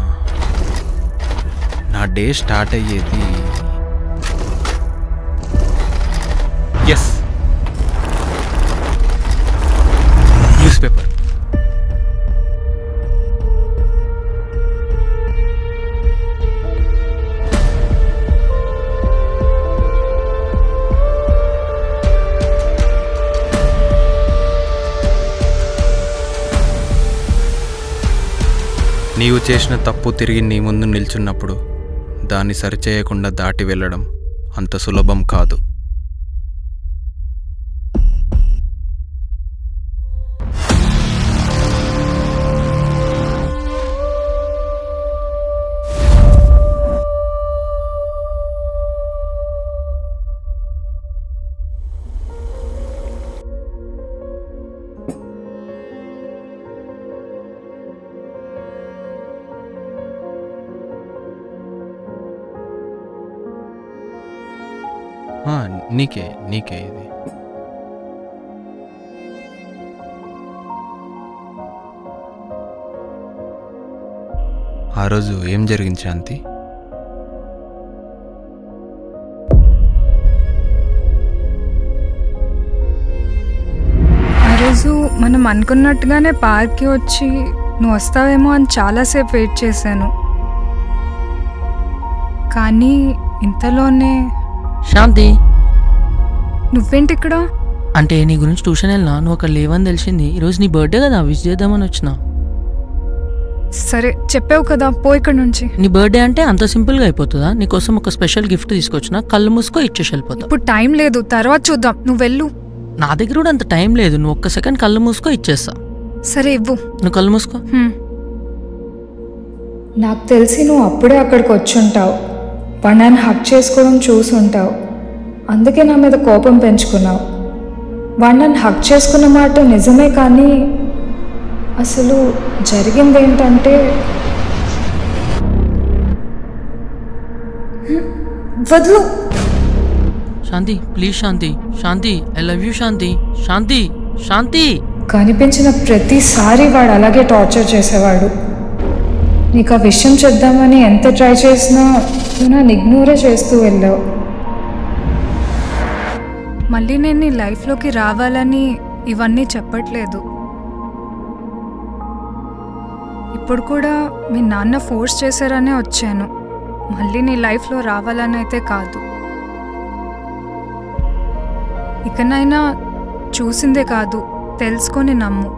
నా డే స్టార్ట్ అయ్యేది ఎస్ న్యూస్ పేపర్. నీవు చేసిన తప్పు తిరిగి నీ ముందు నిల్చున్నప్పుడు దాన్ని సరిచేయకుండా దాటి వెళ్ళడం అంత సులభం కాదు. నీకే ఇది. ఆ రోజు ఏం జరిగింది శాంతి? ఆ రోజు మనం అనుకున్నట్టుగానే పార్క్కి వచ్చి నువ్వు వస్తావేమో అని చాలాసేపు వెయిట్ చేశాను. కానీ ఇంతలోనే శాంతి, నువ్వేంటి ఇక్కడ? అంటే నీ గురించి ట్యూషన్ వెళ్ళినా, నువ్వు అక్కడ లేవని తెలిసింది. ఈరోజు నీ బర్త్డే కదా, విష్ చేద్దామని వచ్చిన. సరే చెప్పావు కదా, పో ఇక్కడ నుంచి. నీ బర్త్డే అంటే అంత సింపుల్గా అయిపోతుందా? నీకోసం ఒక స్పెషల్ గిఫ్ట్ తీసుకొచ్చిన, కళ్ళు మూసుకో ఇచ్చేసి వెళ్ళిపోతా. ఇప్పుడు టైం లేదు, తర్వాత చూద్దాం, నువ్వు వెళ్ళు. నా దగ్గర కూడా అంత టైం లేదు, నువ్వు ఒక్క సెకండ్ కళ్ళు మూసుకో ఇచ్చేస్తా. సరే ఇవ్వు. నువ్వు కళ్ళు మూసుకో. నాకు తెలిసి నువ్వు అప్పుడే అక్కడికి వచ్చి ఉంటావు. వాడిని హక్ చేసుకోవడం చూసి ఉంటావు, అందుకే నా మీద కోపం పెంచుకున్నావు. వాడు నన్ను హక్ చేసుకున్న మాట నిజమే, కానీ అసలు జరిగింది ఏంటంటే, వదులు. Shanti please, Shanti, Shanti I love you Shanti, Shanti, Shanti. కనిపించిన ప్రతిసారి వాడు అలాగే టార్చర్ చేసేవాడు. నీకు ఆ విషయం చేద్దామని ఎంత ట్రై చేసినా నువ్వు నన్ను ఇగ్నోరే చేస్తూ వెళ్ళావు. మళ్ళీ నేను నీ లైఫ్లోకి రావాలని ఇవన్నీ చెప్పట్లేదు. ఇప్పుడు కూడా మీ నాన్న ఫోర్స్ చేశారనే వచ్చాను, మళ్ళీ నీ లైఫ్లో రావాలని అయితే కాదు. ఇకనైనా చూసిందే కాదు తెలుసుకొని నమ్ము.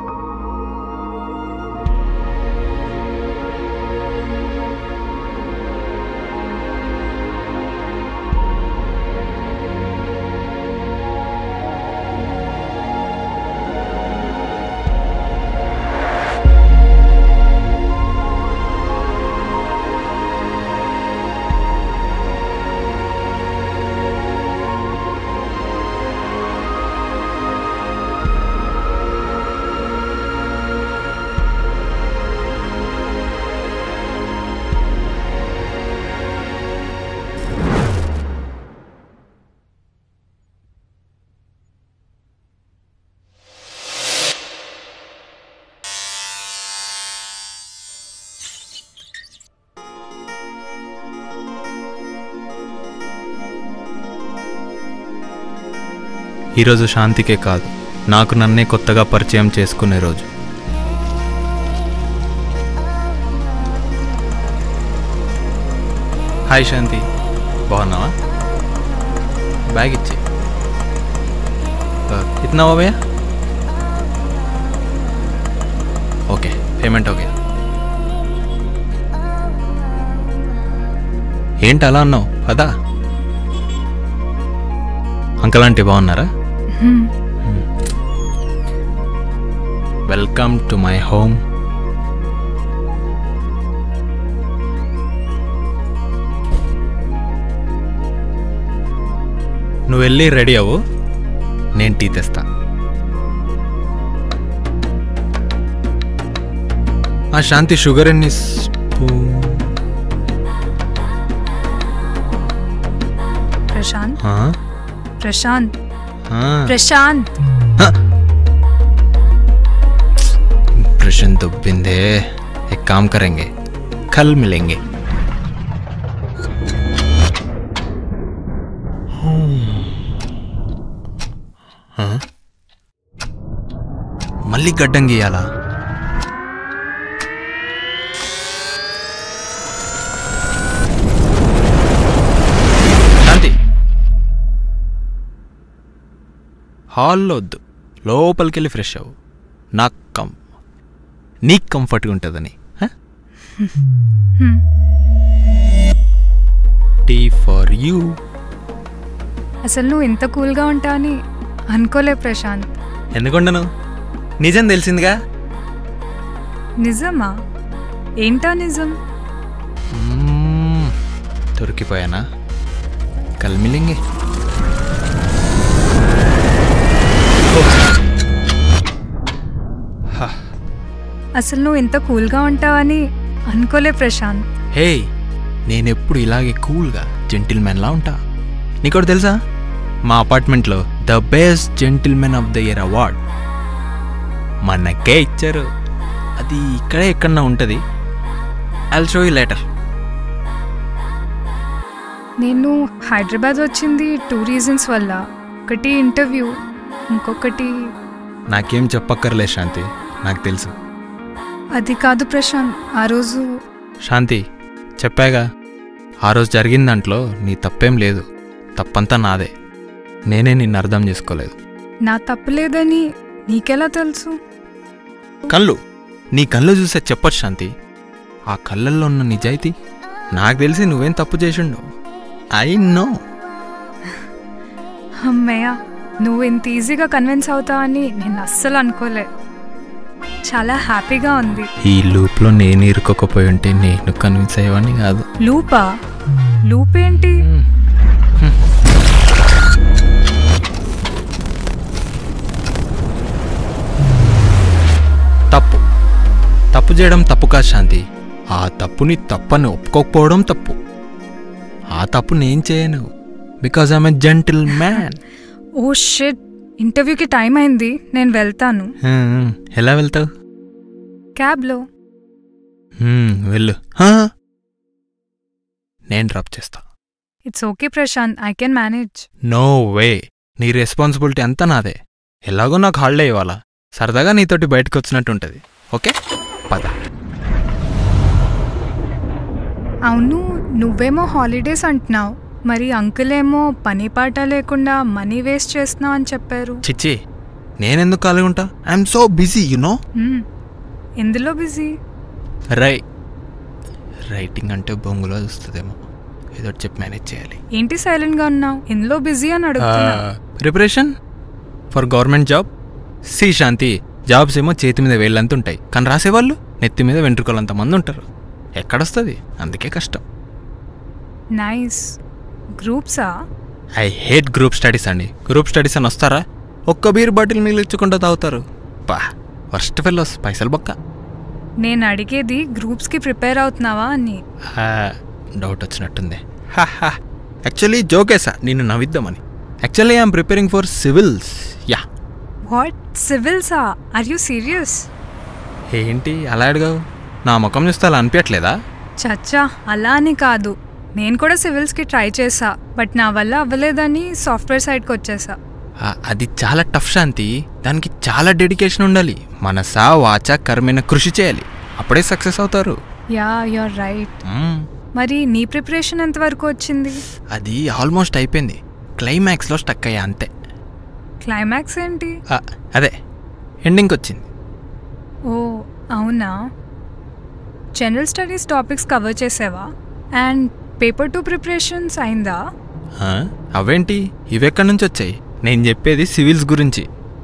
ఈరోజు శాంతికే కాదు, నాకు నన్నే కొత్తగా పరిచయం చేసుకునే రోజు. హాయ్ శాంతి, బాగున్నావా? బ్యాగ్ ఇచ్చి ఇతనా భయ్యా? Okay, payment okay. ఏంటి అలా అన్నావు? పదా. అంకల్ ఆంటీ బాగున్నారా? Welcome to my home. నువ్వు వెళ్ళి రెడీ అవ్వు, నేను టీ తెస్తా. ఆ శాంతి, షుగర్ ఎన్ని ప్రశాంత్ हाँ? ప్రశాంత్ हाँ. ప్రశాంత్ प्रश्न तो बिंदे. एक काम करेंगे, कल मिलेंगे. हाँ? మళ్ళీ గడ్డం గీయాలా? శాంతి, హాల్లో వద్దు, లోపలికి వెళ్ళి ఫ్రెష్ అవ్వు. నీకు కంఫర్ట్గా ఉంటుందని. Tea for you. అసలు నువ్వు ఇంత కూల్గా ఉంటావని అనుకోలే ప్రశాంత్. ఎందుకుండను, నిజం తెలిసిందిగా. నిజమా? ఏంటా నిజం? దొరికిపోయానా? కల్ మిలింగే. అసలు నువ్వు ఇంత కూల్గా ఉంటావని అనుకోలే ప్రశాంత్. హే, నేనెప్పుడు ఇలాగే కూల్గా జెంటిల్మెన్లా ఉంటా. నీకోటి తెలుసా, మా అపార్ట్మెంట్లో the best gentlemen of the year award మనకే ఇచ్చారు. అది ఇక్కడే ఎక్కడన్నా ఉంటుంది. I'll show you later. నేను హైదరాబాద్ వచ్చింది 2 రీజన్స్ వల్ల. ఒకటి ఇంటర్వ్యూ, ఇంకొకటి నాకేం చెప్పక్కర్లే శాంతి, నాకు తెలుసు. అది కాదు ప్రశాంత్, ఆ రోజు శాంతి చెప్పాగా, ఆ రోజు జరిగిన దాంట్లో నీ తప్పేం లేదు. తప్పంతా నాదే. నేనే నిన్ను అర్థం చేసుకోలేదు. నా తప్పు లేదని నీకెలా తెలుసు? నీ కళ్ళు చూసే చెప్పచ్చు శాంతి. ఆ కళ్ళల్లో ఉన్న నిజాయితీ నాకు తెలిసి నువ్వేం తప్పు చేసిండవు. I know. అమ్మయ్య, నువ్వు ఇంత ఈజీగా కన్విన్స్ అవుతావని నేను అస్సలు అనుకోలే. చాలా హ్యాపీగా ఉంది. ఈ లూప్లో నేను ఇరుక్కోకపోయి ఉంటే నేను కన్విన్స్ అయ్యేవాడిని కాదు. లూపా? లూప్ ఏంటి? తప్పు చేయడం తప్పు కాదు శాంతి. ఆ తప్పుని తప్పని ఒప్పుకోకపోవడం తప్పు. ఆ తప్పు నేను చేయను, because I'm a gentleman. Oh shit, ఇంటర్వ్యూకి టైం అయింది, నేను వెళ్తాను. ఎలా వెళ్తావు? క్యాబ్లో. వెళ్ళు, నేను డ్రాప్ చేస్తా. It's okay Prashant, I can manage. No way, నీ రెస్పాన్సిబిలిటీ అంతా నాదే. ఎలాగో నాకు హాలిడే ఇవ్వాలా, సరదాగా నీతోటి బయటకు వచ్చినట్టు ఉంటుంది. ఓకే, పద. అవును, నువ్వేమో హాలిడేస్ అంటున్నావు, మరి అంకుల్ ఏమో పని పాట లేకుండా మనీ వేస్ట్ చేస్తున్నావు అని చెప్పారు. చిచ్చి, నేనెందుకు ఖాళీగా ఉంటా? I'm so busy you know. ఎందులో బిజీ? రైటింగ్ అంటే బొంగులో చూస్తుందేమో, ఏదో చెప్పి మేనేజ్ చేయాలి. ఏంటి సైలెంట్గా ఉన్నావు? ఎందులో బిజీ అని అడుగుతున్నా. Preparation for government job. సి శాంతి, జాబ్స్ ఏమో చేతి మీద వేళ్ళంత ఉంటాయి, కానీ రాసేవాళ్ళు నెత్తి మీద వెంట్రుకలంత మంది ఉంటారు. ఎక్కడొస్తుంది? అందుకే కష్టం. నైస్. గ్రూప్సా? ఐ హేట్ గ్రూప్ స్టడీస్ అండి. గ్రూప్ స్టడీస్ అని వస్తారా, ఒక్క బీర్ బాటిల్ మిగిలించుకుంటూ తాగుతారు. వర్స్ట్ ఫెలోస్, పైసలు బొక్క. నేను అడిగేది గ్రూప్స్కి ప్రిపేర్ అవుతున్నావా అని. డౌట్ వచ్చినట్టుంది. యాక్చువల్లీ జోకేసా నిన్ను నవ్విద్దామని. Actually I'm preparing for civils. Yeah. What, సివిల్సా? Are you serious? ఏంటి అలా అడిగావు? నా ముఖం చూస్తే అలా అనిపించట్లేదా? చచ్చా, అలా అని కాదు. నేను కూడా సివిల్స్కి ట్రై చేసా, బట్ నా వల్ల అవ్వలేదని సాఫ్ట్వేర్ సైడ్కి వచ్చేసా. అది చాలా టఫ్ శాంతి. దానికి చాలా డెడికేషన్ ఉండాలి. మనసా వాచా కర్మైన కృషి చేయాలి, అప్పుడే సక్సెస్ అవుతారు. Yeah, you're right. మరి నీ ప్రిపరేషన్ ఎంతవరకు వచ్చింది? అది ఆల్మోస్ట్ అయిపోయింది. క్లైమాక్స్లో స్టక్ అయ్యా అంతే. క్లైమాక్స్ ఏంటి? అదే ఎండింగ్కి వచ్చింది. ఓ అవునా. జనరల్ స్టడీస్ టాపిక్స్ కవర్ చేసావా? అండ్ పేపర్ 2 ప్రిపరేషన్స్ అయిందా? అవేంటి, ఇవెక్కడి నుంచి వచ్చాయి? నేను చెప్పేది సివిల్స్ గురించి.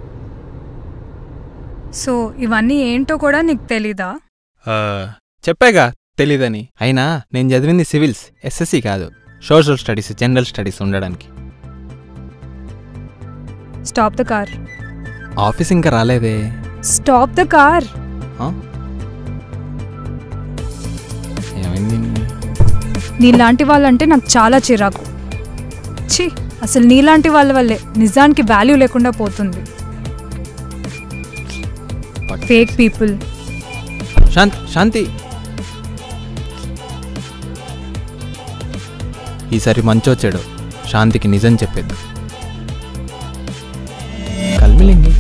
సో ఇవన్నీ ఏంటో కూడా నీకు తెలీదా? చెప్పాగా తెలీదని. అయినా నేను చదివింది సివిల్స్, ఎస్ఎస్సి కాదు. సోషల్ స్టడీస్, జనరల్ స్టడీస్ ఉండడానికి. Stop the car. ఆఫీస్ ఇంకా రాలేదే. Stop the car. ఏమైంది? నీలాంటి వాళ్ళంటే నాకు చాలా చిరాకు. ఛీ, అసలు నీలాంటి వాళ్ళ వల్లే నిజానికి వాల్యూ లేకుండా పోతుంది. Fake people. శాంతి, ఈసారి మంచోచ్చాడు. శాంతికి నిజం చెప్పేద్దు. కల్మిలింగి.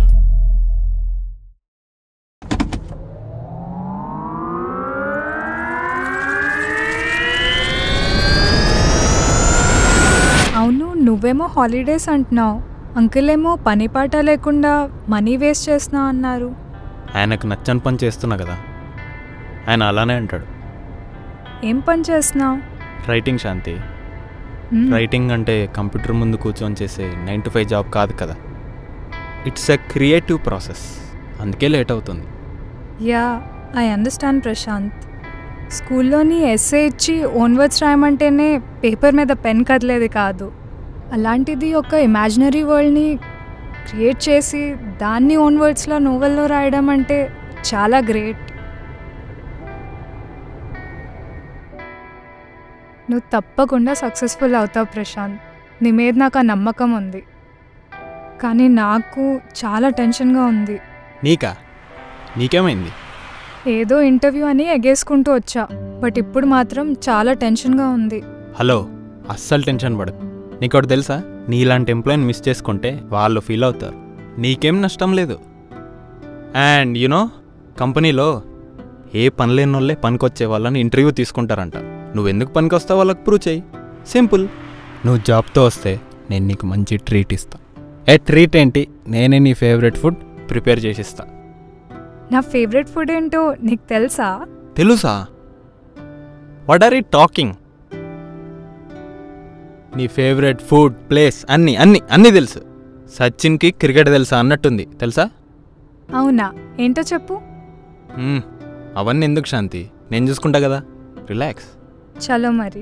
అవును, నువ్వేమో హాలిడేస్ అంటున్నావు, అంకుల్ ఏమో పని పాట లేకుండా మనీ వేస్ట్ చేస్తున్నావు అన్నారు. ఆయనకు నచ్చని పని చేస్తున్నా కదా, ఆయన అలానే అంటాడు. ఏం పని చేస్తున్నావు? రైటింగ్ శాంతి. రైటింగ్ అంటే కంప్యూటర్ ముందు కూర్చొని చేసే 9 to 5 జాబ్ కాదు కదా. ఇట్స్ ఎ క్రియేటివ్ ప్రాసెస్, అందుకే లేట్ అవుతుంది. Yeah, I understand Prashant. స్కూల్లోని ఎస్సే ఇచ్చి ఓన్ వర్డ్స్ రాయమంటేనే పేపర్ మీద పెన్ కదలేది కాదు. అలాంటిది ఒక ఇమాజినరీ వరల్డ్ని క్రియేట్ చేసి దాన్ని ఓన్ వర్డ్స్లో నోవెల్లో రాయడం అంటే చాలా గ్రేట్. నువ్వు తప్పకుండా సక్సెస్ఫుల్ అవుతావు ప్రశాంత్. నీ మీద నాకు ఆ నమ్మకం ఉంది. కానీ నాకు చాలా టెన్షన్గా ఉంది. నీకా? నీకేమైంది? ఏదో ఇంటర్వ్యూ అని ఎగేసుకుంటూ వచ్చా, బట్ ఇప్పుడు మాత్రం చాలా టెన్షన్గా ఉంది. హలో, అస్సలు టెన్షన్ పడకు. నీకోటి తెలుసా, నీలాంటి ఎంప్లాయీని మిస్ చేసుకుంటే వాళ్ళు ఫీల్ అవుతారు. నీకేం నష్టం లేదు. అండ్ యునో, కంపెనీలో ఏ పని లేని వాళ్ళే పనికొచ్చే వాళ్ళని ఇంటర్వ్యూ తీసుకుంటారంట. నువ్వెందుకు పనికి వస్తావు వాళ్ళకి ప్రూవ్ చేయి. సింపుల్. నువ్వు జాబ్తో వస్తే నేను నీకు మంచి ట్రీట్ ఇస్తా. ట్రీట్ ఏంటి, నేనే నీ ఫేవరెట్ ఫుడ్ ప్రిపేర్ చేసిస్తా. నా ఫేవరెట్ ఫుడ్ ఏంటో నీకు తెలుసా? తెలుసా? What are you talking? నీ ఫేవరెట్ ఫుడ్, ప్లేస్ అన్నీ అన్నీ అన్నీ తెలుసు. సచిన్కి క్రికెట్ తెలుసా అన్నట్టుంది, తెలుసా? అవునా, ఏంటో చెప్పు. అవన్నీ ఎందుకు శాంతి, నేను చూసుకుంటా కదా. రిలాక్స్. చలో మరి.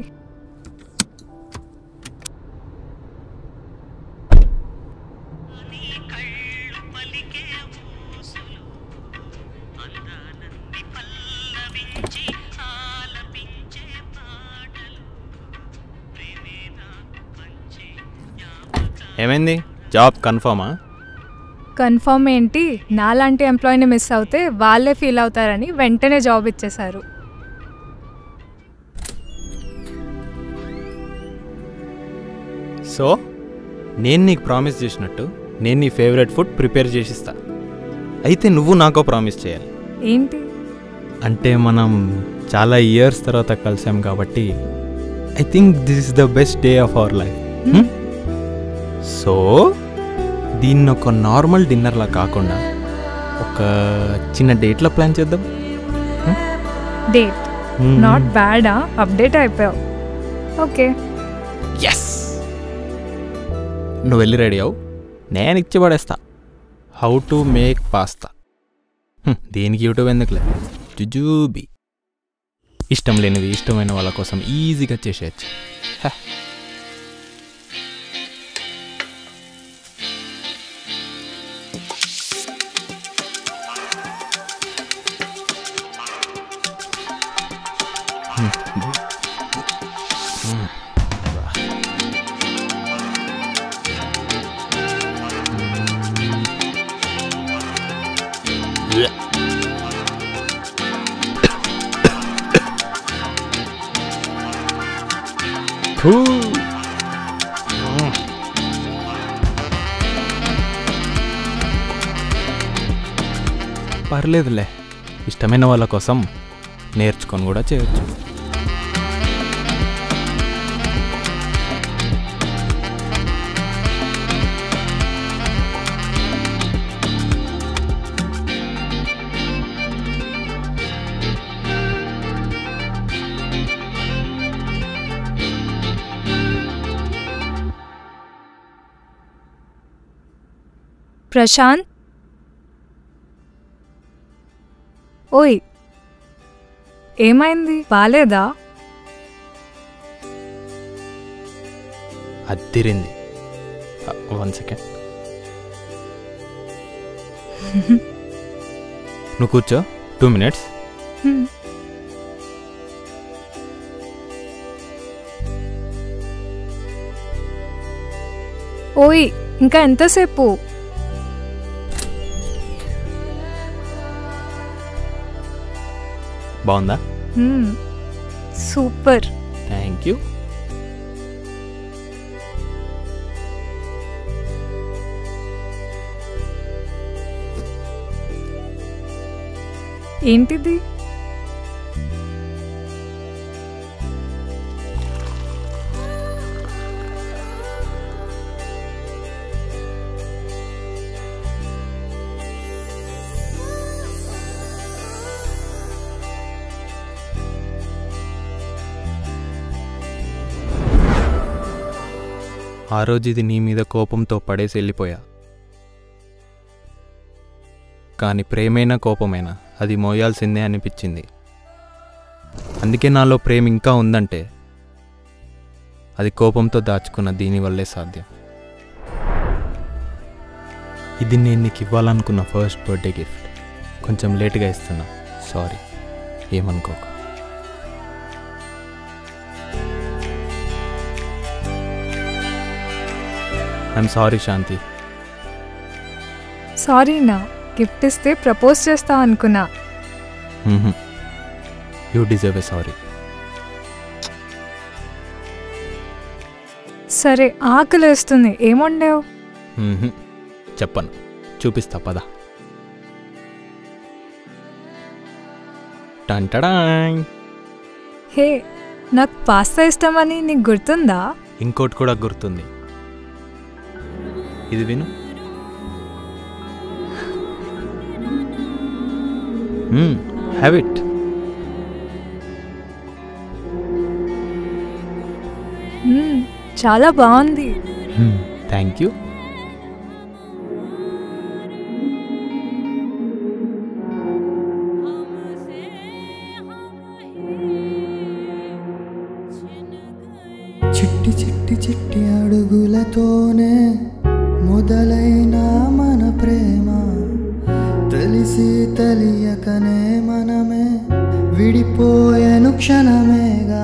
ఏమైంది, జాబ్ కన్ఫర్మా? కన్ఫర్మ్ ఏంటి, నాలాంటి ఎంప్లాయీని మిస్ అవుతే వాళ్ళే ఫీల్ అవుతారని వెంటనే జాబ్ ఇచ్చేశారు. సో నేను నీకు ప్రామిస్ చేసినట్టు నేను నీ ఫేవరెట్ ఫుడ్ ప్రిపేర్ చేసిస్తా. అయితే నువ్వు నాకో ప్రామిస్ చేయాలి. ఏంటి? అంటే మనం చాలా ఇయర్స్ తర్వాత కలిసాం కాబట్టి I think this is the best day of our life. So దీన్ని ఒక నార్మల్ డిన్నర్లా కాకుండా ఒక చిన్న డేట్లా ప్లాన్ చేద్దాం. డేట్ నాట్ బ్యాడా, అప్డేట్ అయిపోయావు. ఓకే ఎస్, నువ్వు వెళ్ళి రెడీ అవు, నేను ఇచ్చి పడేస్తా. How to make pasta. దేనికి యూట్యూబ్ ఎందుకులే, జుజూబీ. ఇష్టం లేనివి ఇష్టమైన వాళ్ళ కోసం ఈజీగా చేసేయచ్చు. పర్లేదులే, ఇష్టమైన వాళ్ళ కోసం నేర్చుకొని కూడా చేయొచ్చు. ప్రశాంత్, ఓయ్ ఏమైంది, బాలేదా? అద్దిరింది. 1 సెకండ్, నువ్వు కూర్చో. 2 minutes. ఓయ్ ఇంకా ఎంతసేపు? బాగుందా? సూపర్. Thank you. ఏంటిది? ఆ రోజు ఇది నీ మీద కోపంతో పడేసి వెళ్ళిపోయా. కానీ ప్రేమైనా కోపమైనా అది మోయాల్సిందే అనిపించింది. అందుకే నాలో ప్రేమ ఇంకా ఉందంటే అది కోపంతో దాచుకున్న దీనివల్లే సాధ్యం. ఇది నేను నీకు ఇవ్వాలనుకున్న ఫస్ట్ బర్త్డే గిఫ్ట్. కొంచెం లేటుగా ఇస్తున్నా, సారీ, ఏమనుకోక. I'm sorry Shanti. సారీనా? గిఫ్ట్ ఇస్తే ప్రపోజ్ చేస్తా అనుకున్నా. You deserve a sorry. సరే, ఆకలేస్తుంది, ఏముండేవు? చెప్పను, చూపిస్తా పద. టంటడాయ్. హే, నాకు పాస్తా ఇష్టమని నీకు గుర్తుందా? ఇంకోటి కూడా గుర్తుంది, ఇది విను. Have it. చాలా బాగుంది. Thank you. చిట్టి చిట్టి చిట్టి అడుగులతోనే మొదలైన మన ప్రేమ, తెలిసి తెలియకనే మనమే విడిపోయేను క్షణమేగా.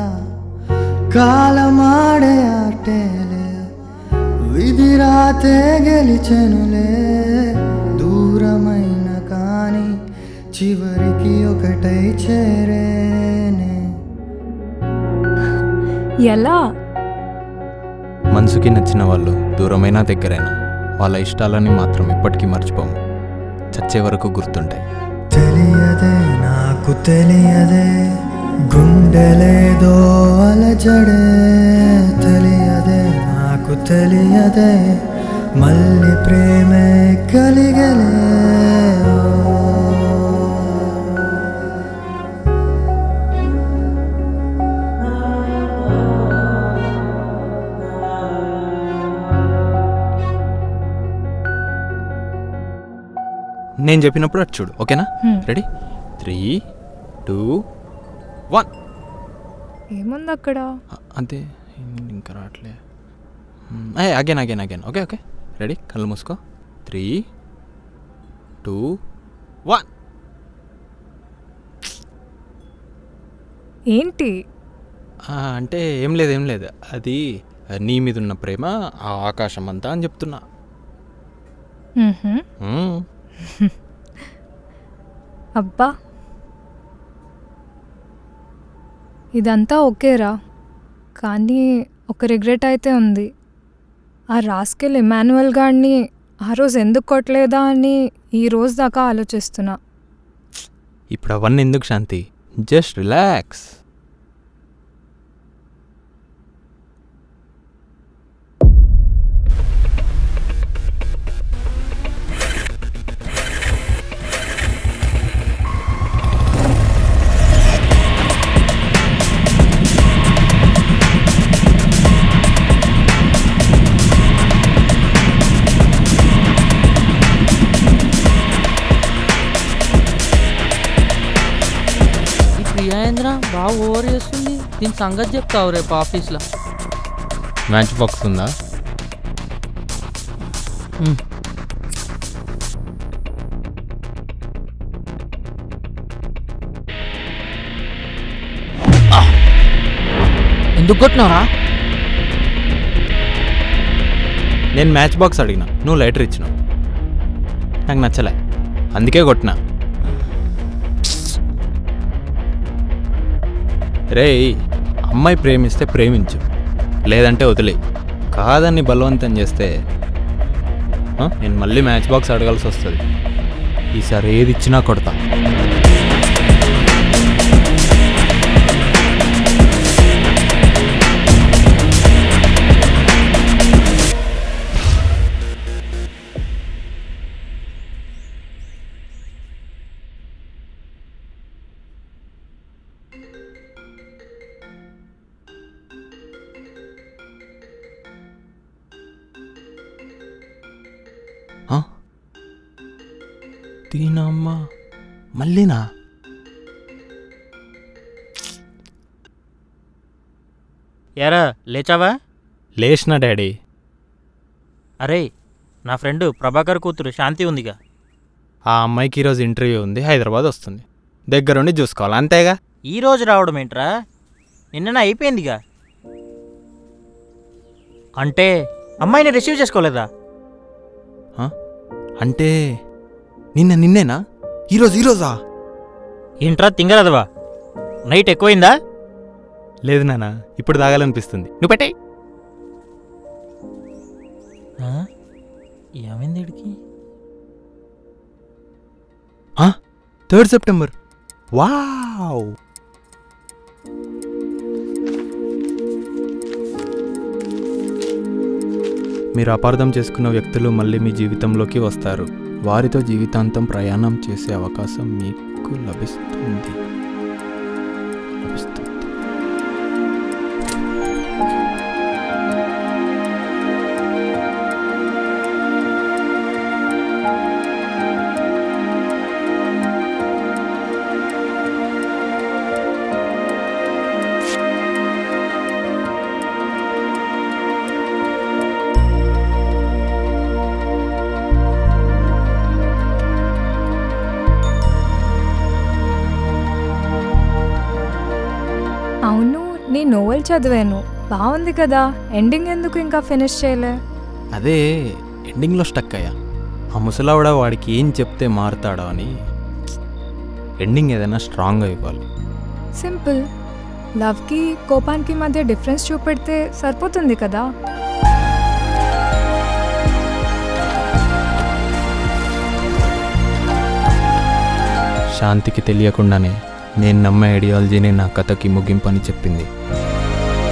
కాలమాడే ఆటేలే, విధిరాతే గెలిచెనులే. దూరమైన కానీ చివరికి ఒకటై చేరేనే. ఎలా? మనసుకి నచ్చిన వాళ్ళు దూరమైనా దగ్గరైనా వాళ్ళ ఇష్టాలని మాత్రం ఎప్పటికీ మర్చిపోము, చచ్చే వరకు గుర్తుంటాయి. తెలియదే నాకు తెలియదే, గుండెలేదో అల అలజడే తెలియదే నాకు తెలియదే మళ్ళీ ప్రేమే కలిగలే నేను చెప్పినప్పుడు అటు చూడు, ఓకేనా? రెడీ? 3, 2, 1. ఏముంది అక్కడ? అంతే, ఇంకా రావట్లే. అగైన్. ఓకే. రెడీ? కళ్ళు మూసుకో. 3, 2, 1. ఏంటి? అంటే ఏం లేదు, అది నీ మీద ఉన్న ప్రేమ ఆ ఆకాశం అంతా అని చెప్తున్నా. అబ్బా, ఇదంతా ఓకేరా, కానీ ఒక రిగ్రెట్ అయితే ఉంది. ఆ రాస్కెల్ ఇమాన్యుయల్ గాడిని ఆ రోజు ఎందుకు కొట్టలేదా అని ఈ రోజు దాకా ఆలోచిస్తున్నా. ఇప్పుడు అవన్నీ ఎందుకు శాంతి, జస్ట్ రిలాక్స్. ప్రియాంద్ర బాగా ఓవర్ చేస్తుంది, దీని సంగతి చెప్తావు రేపు ఆఫీస్లో. మ్యాచ్ బాక్స్ ఉందా? ఎందుకు కొట్టినావరా? నేను మ్యాచ్ బాక్స్ అడిగినా, నువ్వు లైటర్ ఇచ్చినావు, నాకు నచ్చలే, అందుకే కొట్టినా. రే, అమ్మాయి ప్రేమిస్తే ప్రేమించు, లేదంటే వదిలే. కాదని బలవంతం చేస్తే నేను మళ్ళీ మ్యాచ్ బాక్స్ అడగాల్సి వస్తుంది. ఈసారి ఏది ఇచ్చినా కొడతా. దీనమ్మా మళ్ళీనా? ఎరా లేచావా? లేచిన డాడీ. అరే, నా ఫ్రెండ్ ప్రభాకర్ కూతురు శాంతి ఉందిగా, ఆ అమ్మాయికి ఈరోజు ఇంటర్వ్యూ ఉంది, హైదరాబాద్ వస్తుంది. దగ్గరుండి చూసుకోవాలి, అంతేగా. ఈరోజు రావడం ఏంట్రా, నిన్న అయిపోయిందిగా. అంటే అమ్మాయిని రిసీవ్ చేసుకోలేదా? అంటే నిన్నేనా? ఈరోజా? ఏంట్రా తింగరదవా, నైట్ ఎక్కువైందా? లేదు నాన్న, ఇప్పుడు తాగాలనిపిస్తుంది. నువ్వు పెట్టే. ఏమైంది వీడికి? 3 సెప్టెంబర్. వావ్! మీరు అపార్థం చేసుకున్న వ్యక్తులు మళ్ళీ మీ జీవితంలోకి వస్తారు. వారితో జీవితాంతం ప్రయాణం చేసే అవకాశం మీకు లభిస్తుంది. అవును, నీ నోవెల్ చదివాను, బాగుంది కదా, ఎండింగ్ ఎందుకు ఇంకా ఫినిష్ చేయలే? అదే ఎండింగ్లో స్టక్ అయ్యా. ఆ ముసలావిడ వాడికి ఏం చెప్తే మారుతాడో అని. ఎండింగ్ ఏదైనా స్ట్రాంగ్గా ఇవ్వాలి. సింపుల్, లవ్కి కోపానికి మధ్య డిఫరెన్స్ చూపెడితే సరిపోతుంది కదా. శాంతికి తెలియకుండానే నేను నమ్మే ఐడియాలజీని నా కథకి ముగింపని చెప్పింది.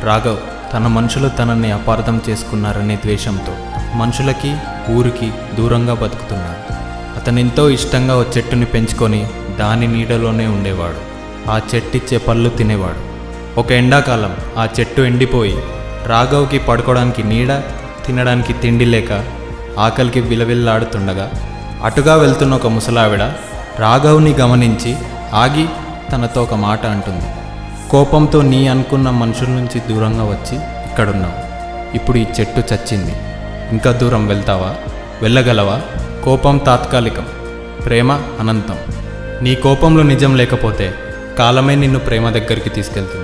రాఘవ్ తన మనుషులు తనని అపార్థం చేసుకున్నారనే ద్వేషంతో మనుషులకి ఊరికి దూరంగా బతుకుతున్నాడు. అతనెంతో ఇష్టంగా ఓ చెట్టుని పెంచుకొని దాని నీడలోనే ఉండేవాడు. ఆ చెట్టిచ్చే పళ్ళు తినేవాడు. ఒక ఎండాకాలం ఆ చెట్టు ఎండిపోయి రాఘవ్కి పడుకోవడానికి నీడ, తినడానికి తిండి లేక ఆకలికి విలవిల్లాడుతుండగా అటుగా వెళ్తున్న ఒక ముసలావిడ రాఘవ్ని గమనించి ఆగి తనతో ఒక మాట అంటుంది. కోపంతో నీ అనుకున్న మనుషుల నుంచి దూరంగా వచ్చి ఇక్కడున్నావు. ఇప్పుడు ఈ చెట్టు చచ్చింది. ఇంకా దూరం వెళ్తావా? వెళ్ళగలవా? కోపం తాత్కాలికం, ప్రేమ అనంతం. నీ కోపంలో నిజం లేకపోతే కాలమే నిన్ను ప్రేమ దగ్గరికి తీసుకెళ్తుంది.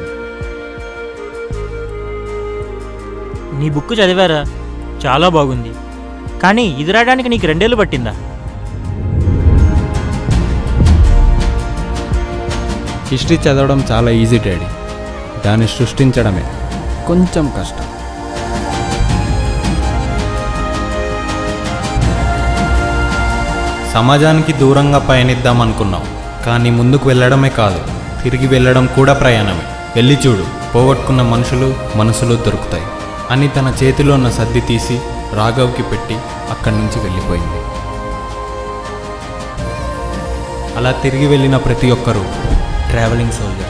నీ బుక్ చదివారా? చాలా బాగుంది. కానీ ఇది రాయడానికి నీకు 2 ఏళ్ళు పట్టిందా? హిస్టరీ చదవడం చాలా ఈజీ డాడీ, దాన్ని సృష్టించడమే కొంచెం కష్టం. సమాజానికి దూరంగా పయనిద్దాం అనుకున్నాం, కానీ ముందుకు వెళ్ళడమే కాదు, తిరిగి వెళ్ళడం కూడా ప్రయాణమే. వెళ్ళి చూడు, పోగొట్టుకున్న మనసులు దొరుకుతాయి అని తన చేతిలో ఉన్న సద్ది తీసి రాఘవ్కి పెట్టి అక్కడి నుంచి వెళ్ళిపోయింది. అలా తిరిగి వెళ్ళిన ప్రతి ఒక్కరూ ట్రావెలింగ్ సోల్జర్స్.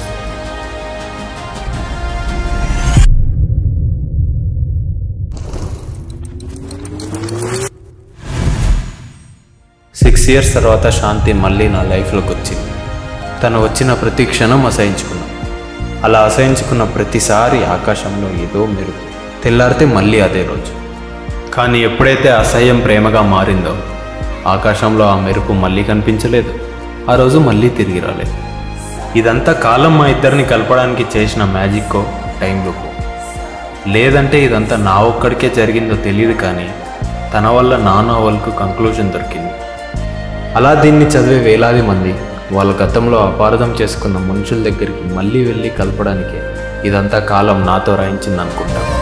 సిక్స్ ఇయర్స్ తర్వాత శాంతి మళ్ళీ నా లైఫ్లోకి వచ్చింది. తను వచ్చిన ప్రతి క్షణం అసహించుకున్నాం. అలా అసహించుకున్న ప్రతిసారి ఆకాశంలో ఏదో మెరుపు. తెల్లారితే మళ్ళీ అదే రోజు. కానీ ఎప్పుడైతే అసహ్యం ప్రేమగా మారిందో ఆకాశంలో ఆ మెరుపు మళ్ళీ కనిపించలేదు. ఆ రోజు మళ్ళీ తిరిగి రాలేదు. ఇదంతా కాలం మా ఇద్దరిని కలపడానికి చేసిన మ్యాజిక్కో టైం లూపో, లేదంటే ఇదంతా నా ఒక్కడికే జరిగిందో తెలియదు. కానీ తన వల్ల నా నోవెల్కు కంక్లూజన్ దొరికింది. అలా దీన్ని చదివే వేలాది మంది వాళ్ళ గతంలో అపార్థం చేసుకున్న మనుషుల దగ్గరికి మళ్ళీ వెళ్ళి కలపడానికే ఇదంతా కాలం నాతో రాయించింది అనుకుంటాను.